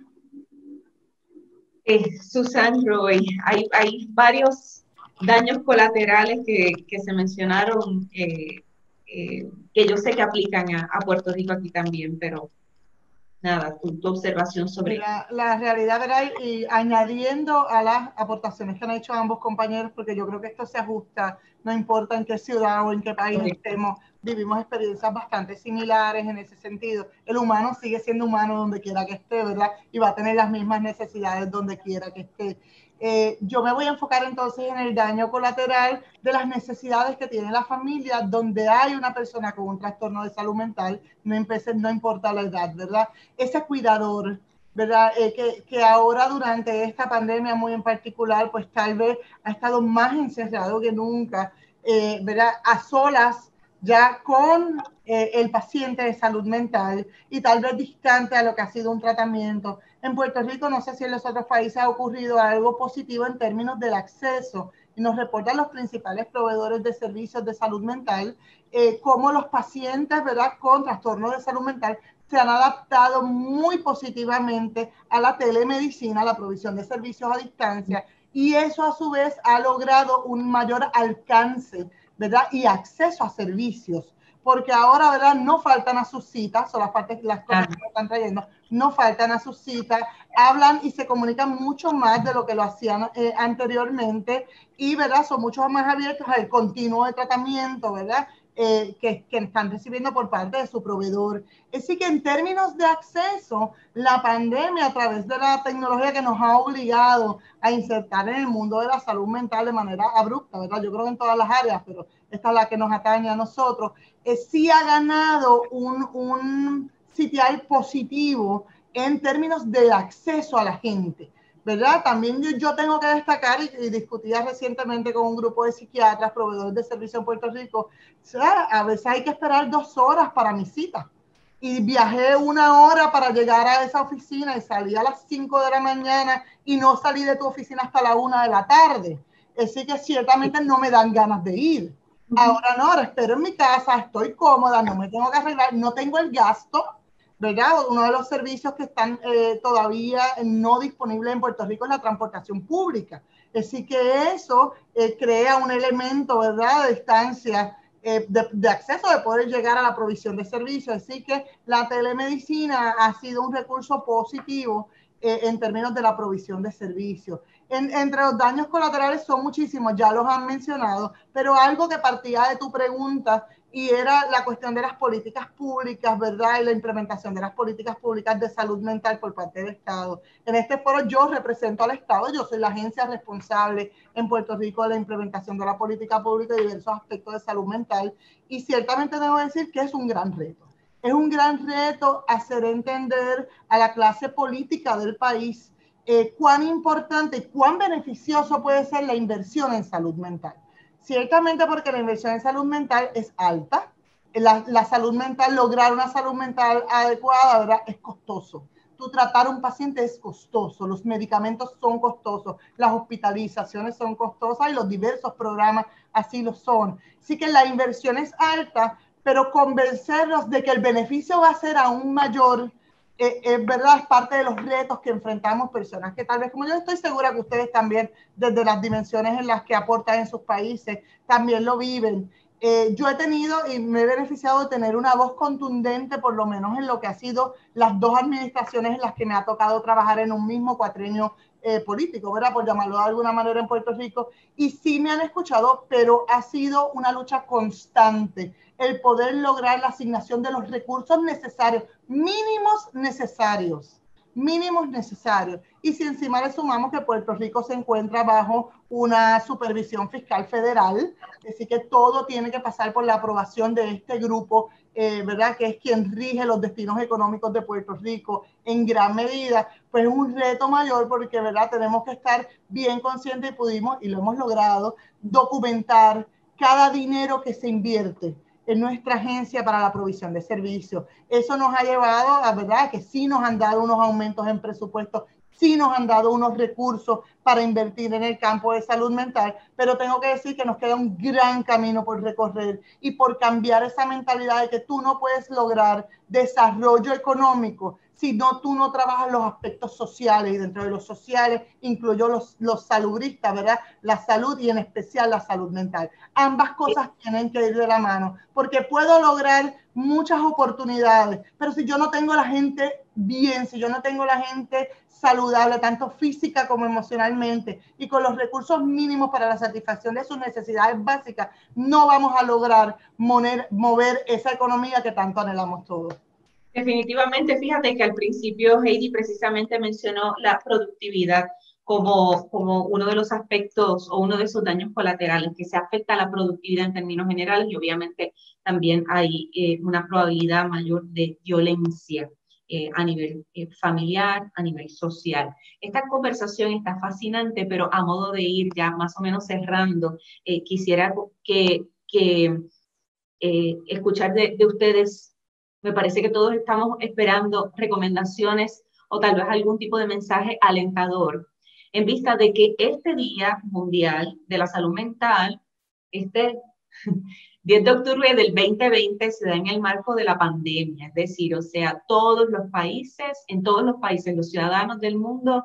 S1: Susan, Roy, hay varios daños colaterales que se mencionaron que yo sé que aplican a Puerto Rico aquí también, pero nada, tu observación sobre
S4: la realidad, ¿verdad? Y añadiendo a las aportaciones que han hecho ambos compañeros, porque yo creo que esto se ajusta, no importa en qué ciudad o en qué país estemos, vivimos experiencias bastante similares en ese sentido. El humano sigue siendo humano donde quiera que esté, ¿verdad? Y va a tener las mismas necesidades donde quiera que esté. Yo me voy a enfocar entonces en el daño colateral de las necesidades que tiene la familia donde hay una persona con un trastorno de salud mental, no importa la edad, ¿verdad? Ese cuidador, ¿verdad? Que ahora durante esta pandemia muy en particular, pues tal vez ha estado más encerrado que nunca, ¿verdad? A solas ya con el paciente de salud mental y tal vez distante a lo que ha sido un tratamiento. En Puerto Rico, no sé si en los otros países ha ocurrido algo positivo en términos del acceso, y nos reportan los principales proveedores de servicios de salud mental, cómo los pacientes, ¿verdad?, con trastorno de salud mental se han adaptado muy positivamente a la telemedicina, a la provisión de servicios a distancia, y eso a su vez ha logrado un mayor alcance, ¿verdad?, y acceso a servicios, porque ahora, ¿verdad?, no faltan a sus citas, son las cosas que nos están trayendo, no faltan a sus citas, hablan y se comunican mucho más de lo que lo hacían anteriormente, y, ¿verdad?, son mucho más abiertos al continuo de tratamiento, ¿verdad?, que están recibiendo por parte de su proveedor. Así que en términos de acceso, la pandemia a través de la tecnología que nos ha obligado a insertar en el mundo de la salud mental de manera abrupta, ¿verdad? Yo creo que en todas las áreas, pero esta es la que nos atañe a nosotros, sí ha ganado un sitial positivo en términos del acceso a la gente, ¿verdad? También yo tengo que destacar, y discutía recientemente con un grupo de psiquiatras, proveedores de servicio en Puerto Rico, o sea, a veces hay que esperar 2 horas para mi cita. Y viajé 1 hora para llegar a esa oficina y salí a las 5 de la mañana y no salí de tu oficina hasta la 1 de la tarde. Así que ciertamente no me dan ganas de ir. Ahora no, ahora espero en mi casa, estoy cómoda, no me tengo que arreglar, no tengo el gasto, ¿verdad? Uno de los servicios que están todavía no disponibles en Puerto Rico es la transportación pública. Así que eso crea un elemento, ¿verdad?, de distancia, de acceso, de poder llegar a la provisión de servicios. Así que la telemedicina ha sido un recurso positivo en términos de la provisión de servicios. Entre los daños colaterales son muchísimos, ya los han mencionado, pero algo que partía de tu pregunta y era la cuestión de las políticas públicas, ¿verdad? Y la implementación de las políticas públicas de salud mental por parte del Estado. En este foro yo represento al Estado, yo soy la agencia responsable en Puerto Rico de la implementación de la política pública y diversos aspectos de salud mental, y ciertamente debo decir que es un gran reto. Es un gran reto hacer entender a la clase política del país cuán importante y cuán beneficioso puede ser la inversión en salud mental. Ciertamente porque la inversión en salud mental es alta. La salud mental, lograr una salud mental adecuada, ¿verdad?, es costoso. Tú tratar a un paciente es costoso, los medicamentos son costosos, las hospitalizaciones son costosas y los diversos programas así lo son. Así que la inversión es alta, pero convencerlos de que el beneficio va a ser aún mayor, verdad, es parte de los retos que enfrentamos personas que tal vez, como yo estoy segura que ustedes también, desde las dimensiones en las que aportan en sus países, también lo viven. Yo he tenido y me he beneficiado de tener una voz contundente, por lo menos en lo que ha sido las 2 administraciones en las que me ha tocado trabajar en un mismo cuatrienio político, ¿verdad?, por llamarlo de alguna manera, en Puerto Rico, y sí me han escuchado, pero ha sido una lucha constante el poder lograr la asignación de los recursos necesarios, mínimos necesarios. Y si encima le sumamos que Puerto Rico se encuentra bajo una supervisión fiscal federal, así que todo tiene que pasar por la aprobación de este grupo, ¿verdad?, que es quien rige los destinos económicos de Puerto Rico en gran medida, pues es un reto mayor porque, ¿verdad?, tenemos que estar bien conscientes y lo hemos logrado, documentar cada dinero que se invierte en nuestra agencia para la provisión de servicios. Eso nos ha llevado a, ¿verdad?, que sí nos han dado unos aumentos en presupuesto, sí nos han dado unos recursos para invertir en el campo de salud mental, pero tengo que decir que nos queda un gran camino por recorrer y por cambiar esa mentalidad de que tú no puedes lograr desarrollo económico si no, tú no trabajas los aspectos sociales, y dentro de los sociales incluyo los saludistas, ¿verdad? La salud y en especial la salud mental. Ambas cosas tienen que ir de la mano, porque puedo lograr muchas oportunidades, pero si yo no tengo la gente bien, si yo no tengo la gente saludable, tanto física como emocionalmente, y con los recursos mínimos para la satisfacción de sus necesidades básicas, no vamos a lograr mover esa economía que tanto anhelamos todos.
S1: Definitivamente, fíjate que al principio Heidi precisamente mencionó la productividad como uno de los aspectos o uno de esos daños colaterales que se afecta a la productividad en términos generales, y obviamente también hay una probabilidad mayor de violencia a nivel familiar, a nivel social. Esta conversación está fascinante, pero a modo de ir ya más o menos cerrando, quisiera escuchar de ustedes. Me parece que todos estamos esperando recomendaciones o tal vez algún tipo de mensaje alentador en vista de que este Día Mundial de la Salud Mental, este 10 de octubre del 2020, se da en el marco de la pandemia. Es decir, o sea, en todos los países, los ciudadanos del mundo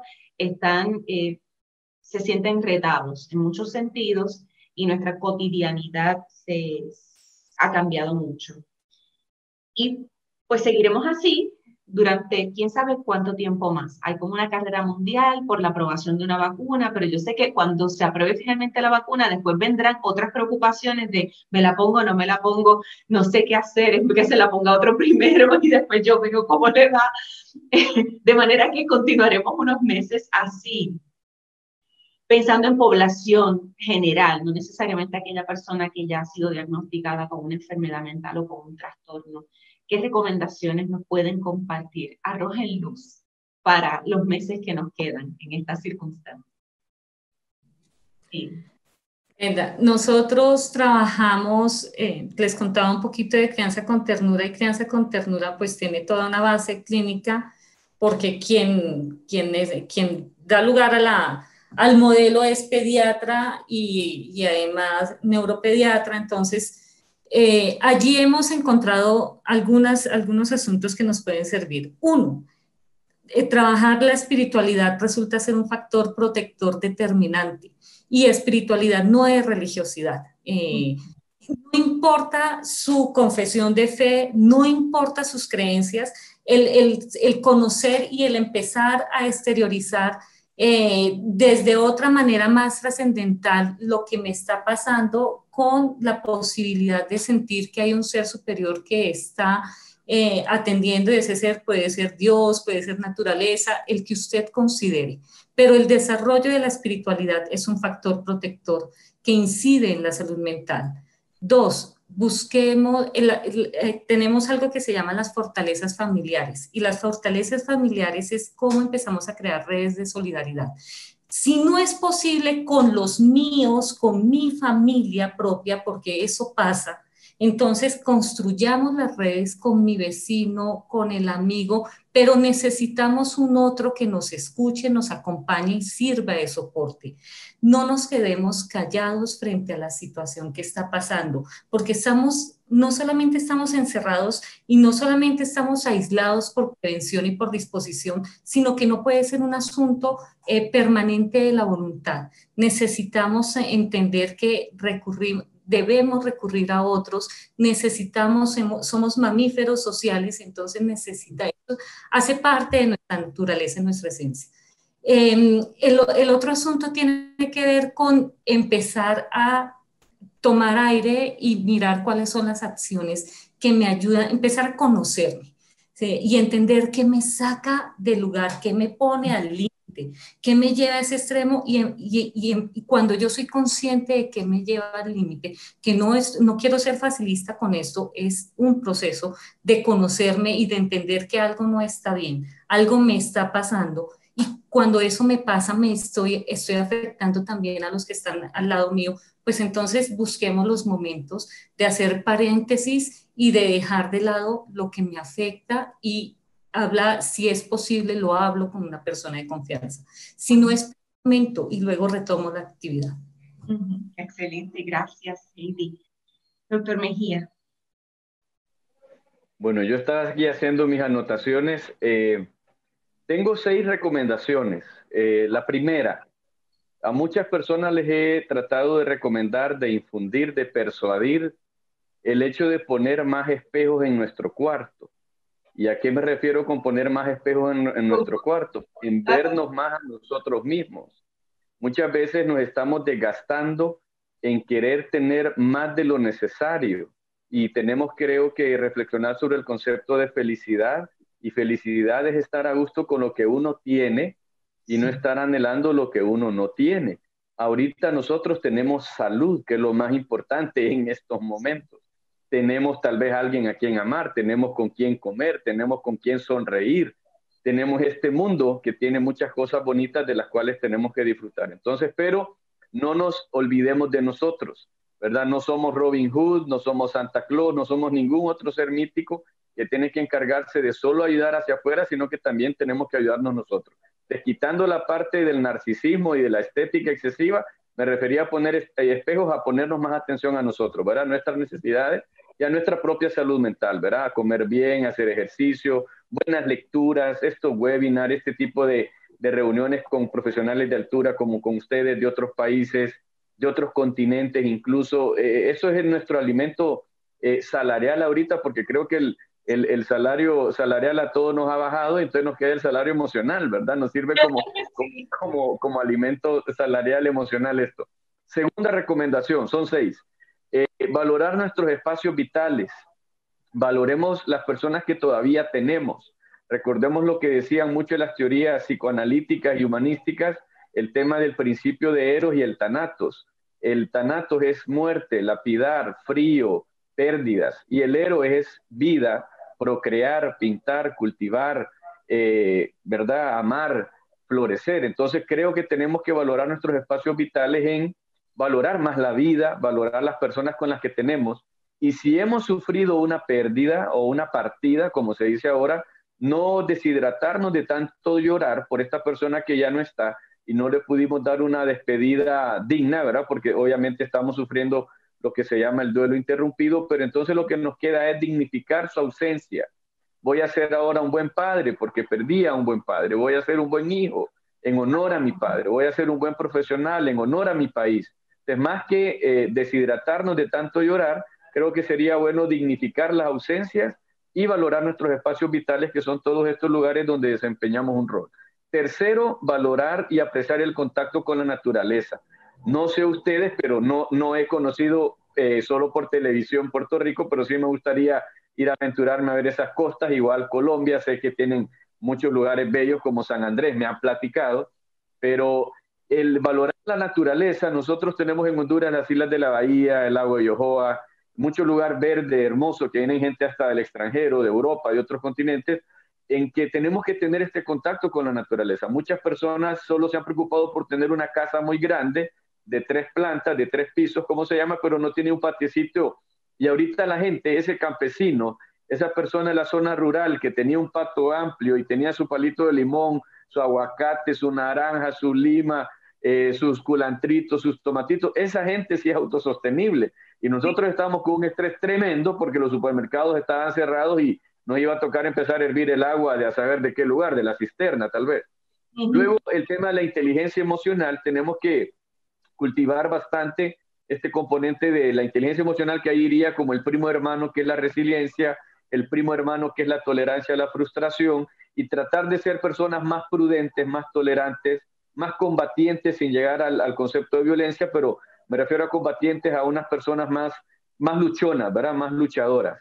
S1: se sienten retados en muchos sentidos y nuestra cotidianidad ha cambiado mucho. Y pues seguiremos así durante quién sabe cuánto tiempo más. Hay como una carrera mundial por la aprobación de una vacuna, pero yo sé que cuando se apruebe finalmente la vacuna, después vendrán otras preocupaciones de me la pongo, no me la pongo, no sé qué hacer, es que se la ponga otro primero y después yo veo cómo le va. De manera que continuaremos unos meses así, pensando en población general, no necesariamente aquella persona que ya ha sido diagnosticada con una enfermedad mental o con un trastorno. ¿Qué recomendaciones nos pueden compartir? Arrojen luz para los meses que nos quedan en estas circunstancias. Sí.
S2: Nosotros trabajamos, les contaba un poquito de crianza con ternura, y crianza con ternura pues tiene toda una base clínica, porque quien da lugar al modelo es pediatra y además neuropediatra. Entonces allí hemos encontrado algunos asuntos que nos pueden servir. Uno, trabajar la espiritualidad resulta ser un factor protector determinante, y espiritualidad no es religiosidad. No importa su confesión de fe, no importa sus creencias, el conocer y el empezar a exteriorizar desde otra manera más trascendental lo que me está pasando, con la posibilidad de sentir que hay un ser superior que está atendiendo, y ese ser puede ser Dios, puede ser naturaleza, el que usted considere. Pero el desarrollo de la espiritualidad es un factor protector que incide en la salud mental. Dos, tenemos algo que se llama las fortalezas familiares, y las fortalezas familiares es cómo empezamos a crear redes de solidaridad. Si no es posible con los míos, con mi familia propia, porque eso pasa, entonces construyamos las redes con mi vecino, con el amigo, pero necesitamos un otro que nos escuche, nos acompañe y sirva de soporte. No nos quedemos callados frente a la situación que está pasando, porque no solamente estamos encerrados y no solamente estamos aislados por prevención y por disposición, sino que no puede ser un asunto permanente de la voluntad. Necesitamos entender que debemos recurrir a otros, somos mamíferos sociales, entonces eso hace parte de nuestra naturaleza, de nuestra esencia. El otro asunto tiene que ver con empezar a tomar aire y mirar cuáles son las acciones que me ayudan a empezar a conocerme, ¿sí? Y entender qué me saca del lugar, qué me pone al límite, qué me lleva a ese extremo, y cuando yo soy consciente de qué me lleva al límite, que no quiero ser facilista con esto, es un proceso de conocerme y de entender que algo no está bien, algo me está pasando. Y cuando eso me pasa, estoy afectando también a los que están al lado mío, pues entonces busquemos los momentos de hacer paréntesis y de dejar de lado lo que me afecta, y si es posible, lo hablo con una persona de confianza. Si no es momento, y luego retomo la actividad.
S1: Excelente, gracias, Heidi. Doctor Mejía.
S3: Bueno, yo estaba aquí haciendo mis anotaciones. Tengo 6 recomendaciones. La primera, a muchas personas les he tratado de recomendar, de infundir, de persuadir el hecho de poner más espejos en nuestro cuarto. ¿Y a qué me refiero con poner más espejos en nuestro cuarto? En vernos más a nosotros mismos. Muchas veces nos estamos desgastando en querer tener más de lo necesario y tenemos, creo que, reflexionar sobre el concepto de felicidad, y felicidad es estar a gusto con lo que uno tiene y no estar anhelando lo que uno no tiene. Ahorita nosotros tenemos salud, que es lo más importante en estos momentos. Tenemos tal vez alguien a quien amar, tenemos con quien comer, tenemos con quien sonreír, tenemos este mundo que tiene muchas cosas bonitas de las cuales tenemos que disfrutar. Entonces, pero no nos olvidemos de nosotros, ¿verdad? No somos Robin Hood, no somos Santa Claus, no somos ningún otro ser mítico que tiene que encargarse de solo ayudar hacia afuera, sino que también tenemos que ayudarnos nosotros. Quitando la parte del narcisismo y de la estética excesiva, me refería a poner espejos, a ponernos más atención a nosotros, ¿verdad? Nuestras necesidades y a nuestra propia salud mental, ¿verdad? A comer bien, hacer ejercicio, buenas lecturas, estos webinars, este tipo de reuniones con profesionales de altura como con ustedes de otros países, de otros continentes, incluso. Eso es nuestro alimento salarial ahorita, porque creo que el salario salarial a todos nos ha bajado, entonces nos queda el salario emocional, ¿verdad? Nos sirve como alimento salarial emocional esto. Segunda recomendación, son 6. Valorar nuestros espacios vitales. Valoremos las personas que todavía tenemos. Recordemos lo que decían mucho las teorías psicoanalíticas y humanísticas, el tema del principio de Eros y el Thanatos. El Thanatos es muerte, lapidar, frío, pérdidas, y el Eros es vida, procrear, pintar, cultivar, ¿verdad? Amar, florecer. Entonces creo que tenemos que valorar nuestros espacios vitales en valorar más la vida, valorar las personas con las que tenemos. Y si hemos sufrido una pérdida o una partida, como se dice ahora, no deshidratarnos de tanto llorar por esta persona que ya no está y no le pudimos dar una despedida digna, ¿verdad? Porque obviamente estamos sufriendo lo que se llama el duelo interrumpido, pero entonces lo que nos queda es dignificar su ausencia. Voy a ser ahora un buen padre porque perdí a un buen padre. Voy a ser un buen hijo en honor a mi padre. Voy a ser un buen profesional en honor a mi país. Entonces, más que deshidratarnos de tanto llorar, creo que sería bueno dignificar las ausencias y valorar nuestros espacios vitales, que son todos estos lugares donde desempeñamos un rol. Tercero, valorar y apreciar el contacto con la naturaleza. No sé ustedes, pero no he conocido solo por televisión Puerto Rico, pero sí me gustaría ir a aventurarme a ver esas costas. Igual Colombia, sé que tienen muchos lugares bellos como San Andrés, me han platicado, pero el valorar la naturaleza, nosotros tenemos en Honduras las Islas de la Bahía, el lago de Yohoa, mucho lugar verde, hermoso, que viene gente hasta del extranjero, de Europa, de otros continentes, en que tenemos que tener este contacto con la naturaleza. Muchas personas solo se han preocupado por tener una casa muy grande, de 3 plantas, de 3 pisos, como se llama, pero no tiene un patiecito. Y ahorita la gente, ese campesino, esa persona de la zona rural que tenía un patio amplio y tenía su palito de limón, su aguacate, su naranja, su lima, sus culantritos, sus tomatitos, esa gente sí es autosostenible. Y nosotros estábamos con un estrés tremendo porque los supermercados estaban cerrados y nos iba a tocar empezar a hervir el agua de a saber de qué lugar, de la cisterna tal vez. Luego, el tema de la inteligencia emocional, tenemos que cultivar bastante este componente de la inteligencia emocional, que ahí iría como el primo hermano, que es la resiliencia, el primo hermano, que es la tolerancia a la frustración, y tratar de ser personas más prudentes, más tolerantes, más combatientes, sin llegar al concepto de violencia, pero me refiero a combatientes, a unas personas más luchonas, ¿verdad? Más luchadoras.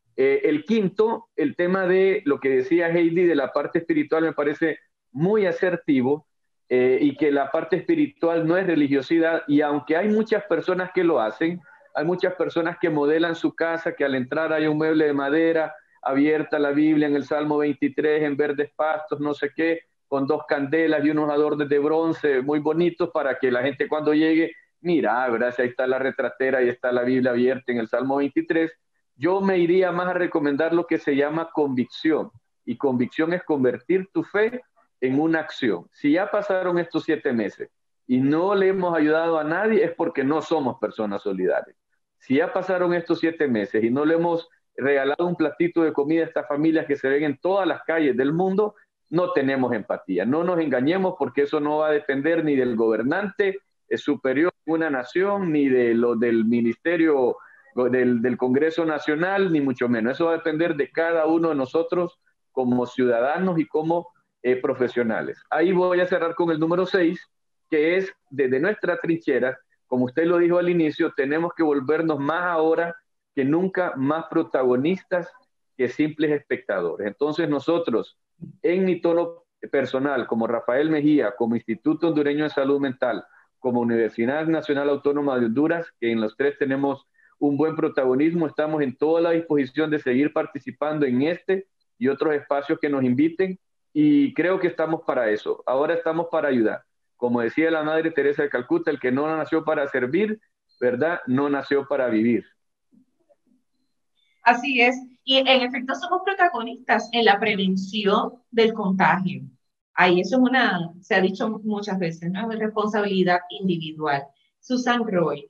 S3: El quinto, el tema de lo que decía Heidi de la parte espiritual, me parece muy asertivo, y que la parte espiritual no es religiosidad, y aunque hay muchas personas que lo hacen, hay muchas personas que modelan su casa, que al entrar hay un mueble de madera, abierta la Biblia en el Salmo 23, en verdes pastos, no sé qué, con 2 candelas y unos adornos de bronce muy bonitos para que la gente cuando llegue, mira, ¿verdad? Si ahí está la retratera y está la Biblia abierta en el Salmo 23. Yo me iría más a recomendar lo que se llama convicción, y convicción es convertir tu fe en una acción. Si ya pasaron estos 7 meses y no le hemos ayudado a nadie, es porque no somos personas solidarias. Si ya pasaron estos 7 meses y no le hemos regalado un platito de comida a estas familias que se ven en todas las calles del mundo, no tenemos empatía. No nos engañemos, porque eso no va a depender ni del gobernante superior de una nación, ni de lo del ministerio del Congreso Nacional, ni mucho menos. Eso va a depender de cada uno de nosotros como ciudadanos y como profesionales. Ahí voy a cerrar con el número 6, que es desde nuestra trinchera, como usted lo dijo al inicio, tenemos que volvernos más ahora que nunca más protagonistas que simples espectadores. Entonces nosotros, en mi tono personal, como Rafael Mejía, como Instituto Hondureño de Salud Mental, como Universidad Nacional Autónoma de Honduras, que en los tres tenemos un buen protagonismo, estamos en toda la disposición de seguir participando en este y otros espacios que nos inviten, y creo que estamos para eso. Ahora estamos para ayudar. Como decía la Madre Teresa de Calcuta, el que no nació para servir, ¿verdad?, no nació para vivir.
S1: Así es, y en efecto somos protagonistas en la prevención del contagio. Ahí eso es se ha dicho muchas veces, ¿no? Es responsabilidad individual. Susan Roy.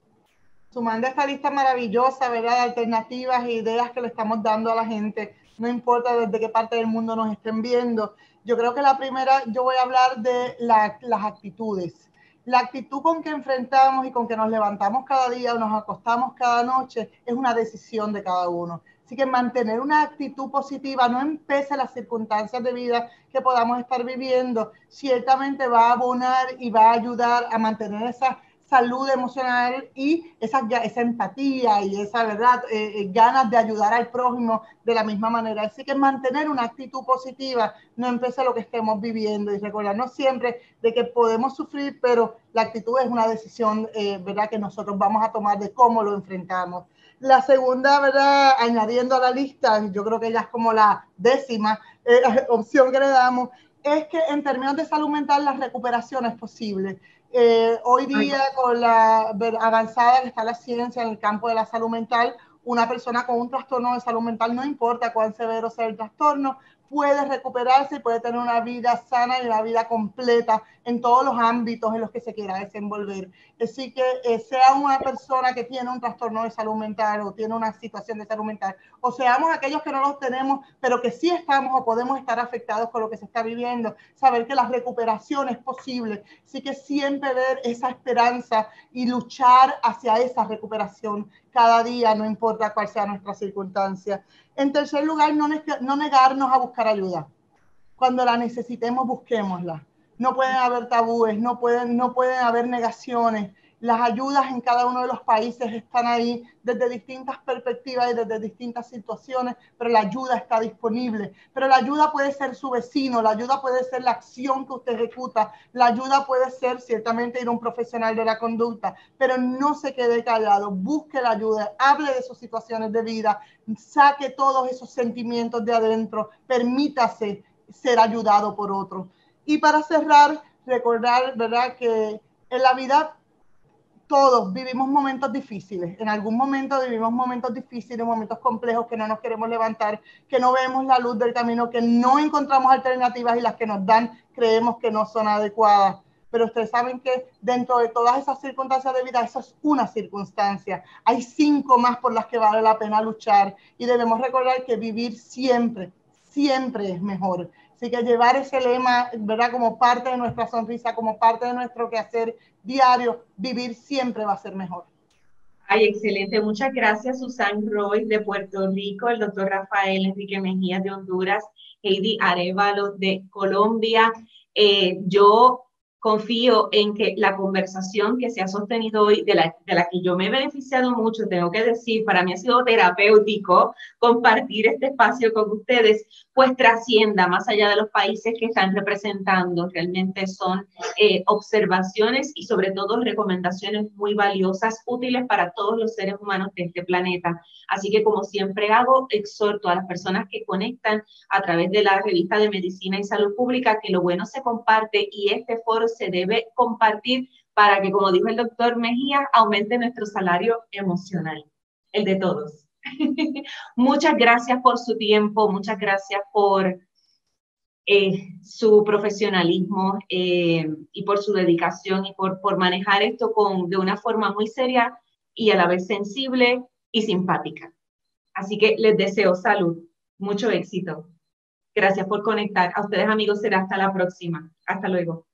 S4: Sumando esta lista maravillosa, ¿verdad?, de alternativas e ideas que le estamos dando a la gente, no importa desde qué parte del mundo nos estén viendo. Yo creo que la primera, yo voy a hablar de las actitudes. La actitud con que enfrentamos y con que nos levantamos cada día o nos acostamos cada noche es una decisión de cada uno. Así que mantener una actitud positiva, no empece las circunstancias de vida que podamos estar viviendo, ciertamente va a abonar y va a ayudar a mantener esa salud emocional y esa empatía y esa, ¿verdad?, ganas de ayudar al prójimo de la misma manera. Así que mantener una actitud positiva, no empece lo que estemos viviendo, y recordarnos siempre de que podemos sufrir, pero la actitud es una decisión, ¿verdad?, que nosotros vamos a tomar de cómo lo enfrentamos. La segunda, ¿verdad?, añadiendo a la lista, yo creo que ya es como la 10ª opción que le damos, es que en términos de salud mental la recuperación es posible. Hoy día, con la avanzada que está la ciencia en el campo de la salud mental, una persona con un trastorno de salud mental, no importa cuán severo sea el trastorno, puede recuperarse y puede tener una vida sana y una vida completa en todos los ámbitos en los que se quiera desenvolver. Así que sea una persona que tiene un trastorno de salud mental o tiene una situación de salud mental, o seamos aquellos que no los tenemos, pero que sí estamos o podemos estar afectados con lo que se está viviendo, saber que la recuperación es posible. Así que siempre ver esa esperanza y luchar hacia esa recuperación cada día, no importa cuál sea nuestra circunstancia. En tercer lugar, no negarnos a buscar ayuda. Cuando la necesitemos, busquémosla. No pueden haber tabúes, no pueden haber negaciones. Las ayudas en cada uno de los países están ahí desde distintas perspectivas y desde distintas situaciones, pero la ayuda está disponible. Pero la ayuda puede ser su vecino, la ayuda puede ser la acción que usted ejecuta, la ayuda puede ser ciertamente ir a un profesional de la conducta, pero no se quede callado, busque la ayuda, hable de sus situaciones de vida, saque todos esos sentimientos de adentro, permítase ser ayudado por otro. Y para cerrar, recordar, ¿verdad?, que en la vida todos vivimos momentos difíciles. En algún momento vivimos momentos difíciles, momentos complejos que no nos queremos levantar, que no vemos la luz del camino, que no encontramos alternativas y las que nos dan creemos que no son adecuadas. Pero ustedes saben que dentro de todas esas circunstancias de vida, eso es una circunstancia. Hay 5 más por las que vale la pena luchar y debemos recordar que vivir siempre es mejor. Así que llevar ese lema, ¿verdad?, como parte de nuestra sonrisa, como parte de nuestro quehacer diario, vivir siempre va a ser mejor.
S1: Ay, excelente. Muchas gracias, Susan Roy de Puerto Rico, el doctor Rafael Enrique Mejía de Honduras, Heidi Arevalo de Colombia. Yo confío en que la conversación que se ha sostenido hoy, de la que yo me he beneficiado mucho, tengo que decir, para mí ha sido terapéutico compartir este espacio con ustedes, pues trascienda más allá de los países que están representando. Realmente son observaciones y sobre todo recomendaciones muy valiosas, útiles para todos los seres humanos de este planeta. Así que, como siempre hago, exhorto a las personas que conectan a través de la revista de Medicina y Salud Pública que lo bueno se comparte y este foro se debe compartir para que, como dijo el doctor Mejía, aumente nuestro salario emocional, el de todos. Muchas gracias por su tiempo, muchas gracias por su profesionalismo y por su dedicación y por manejar esto de una forma muy seria y a la vez sensible y simpática. Así que les deseo salud, mucho éxito. Gracias por conectar. A ustedes, amigos, será hasta la próxima. Hasta luego.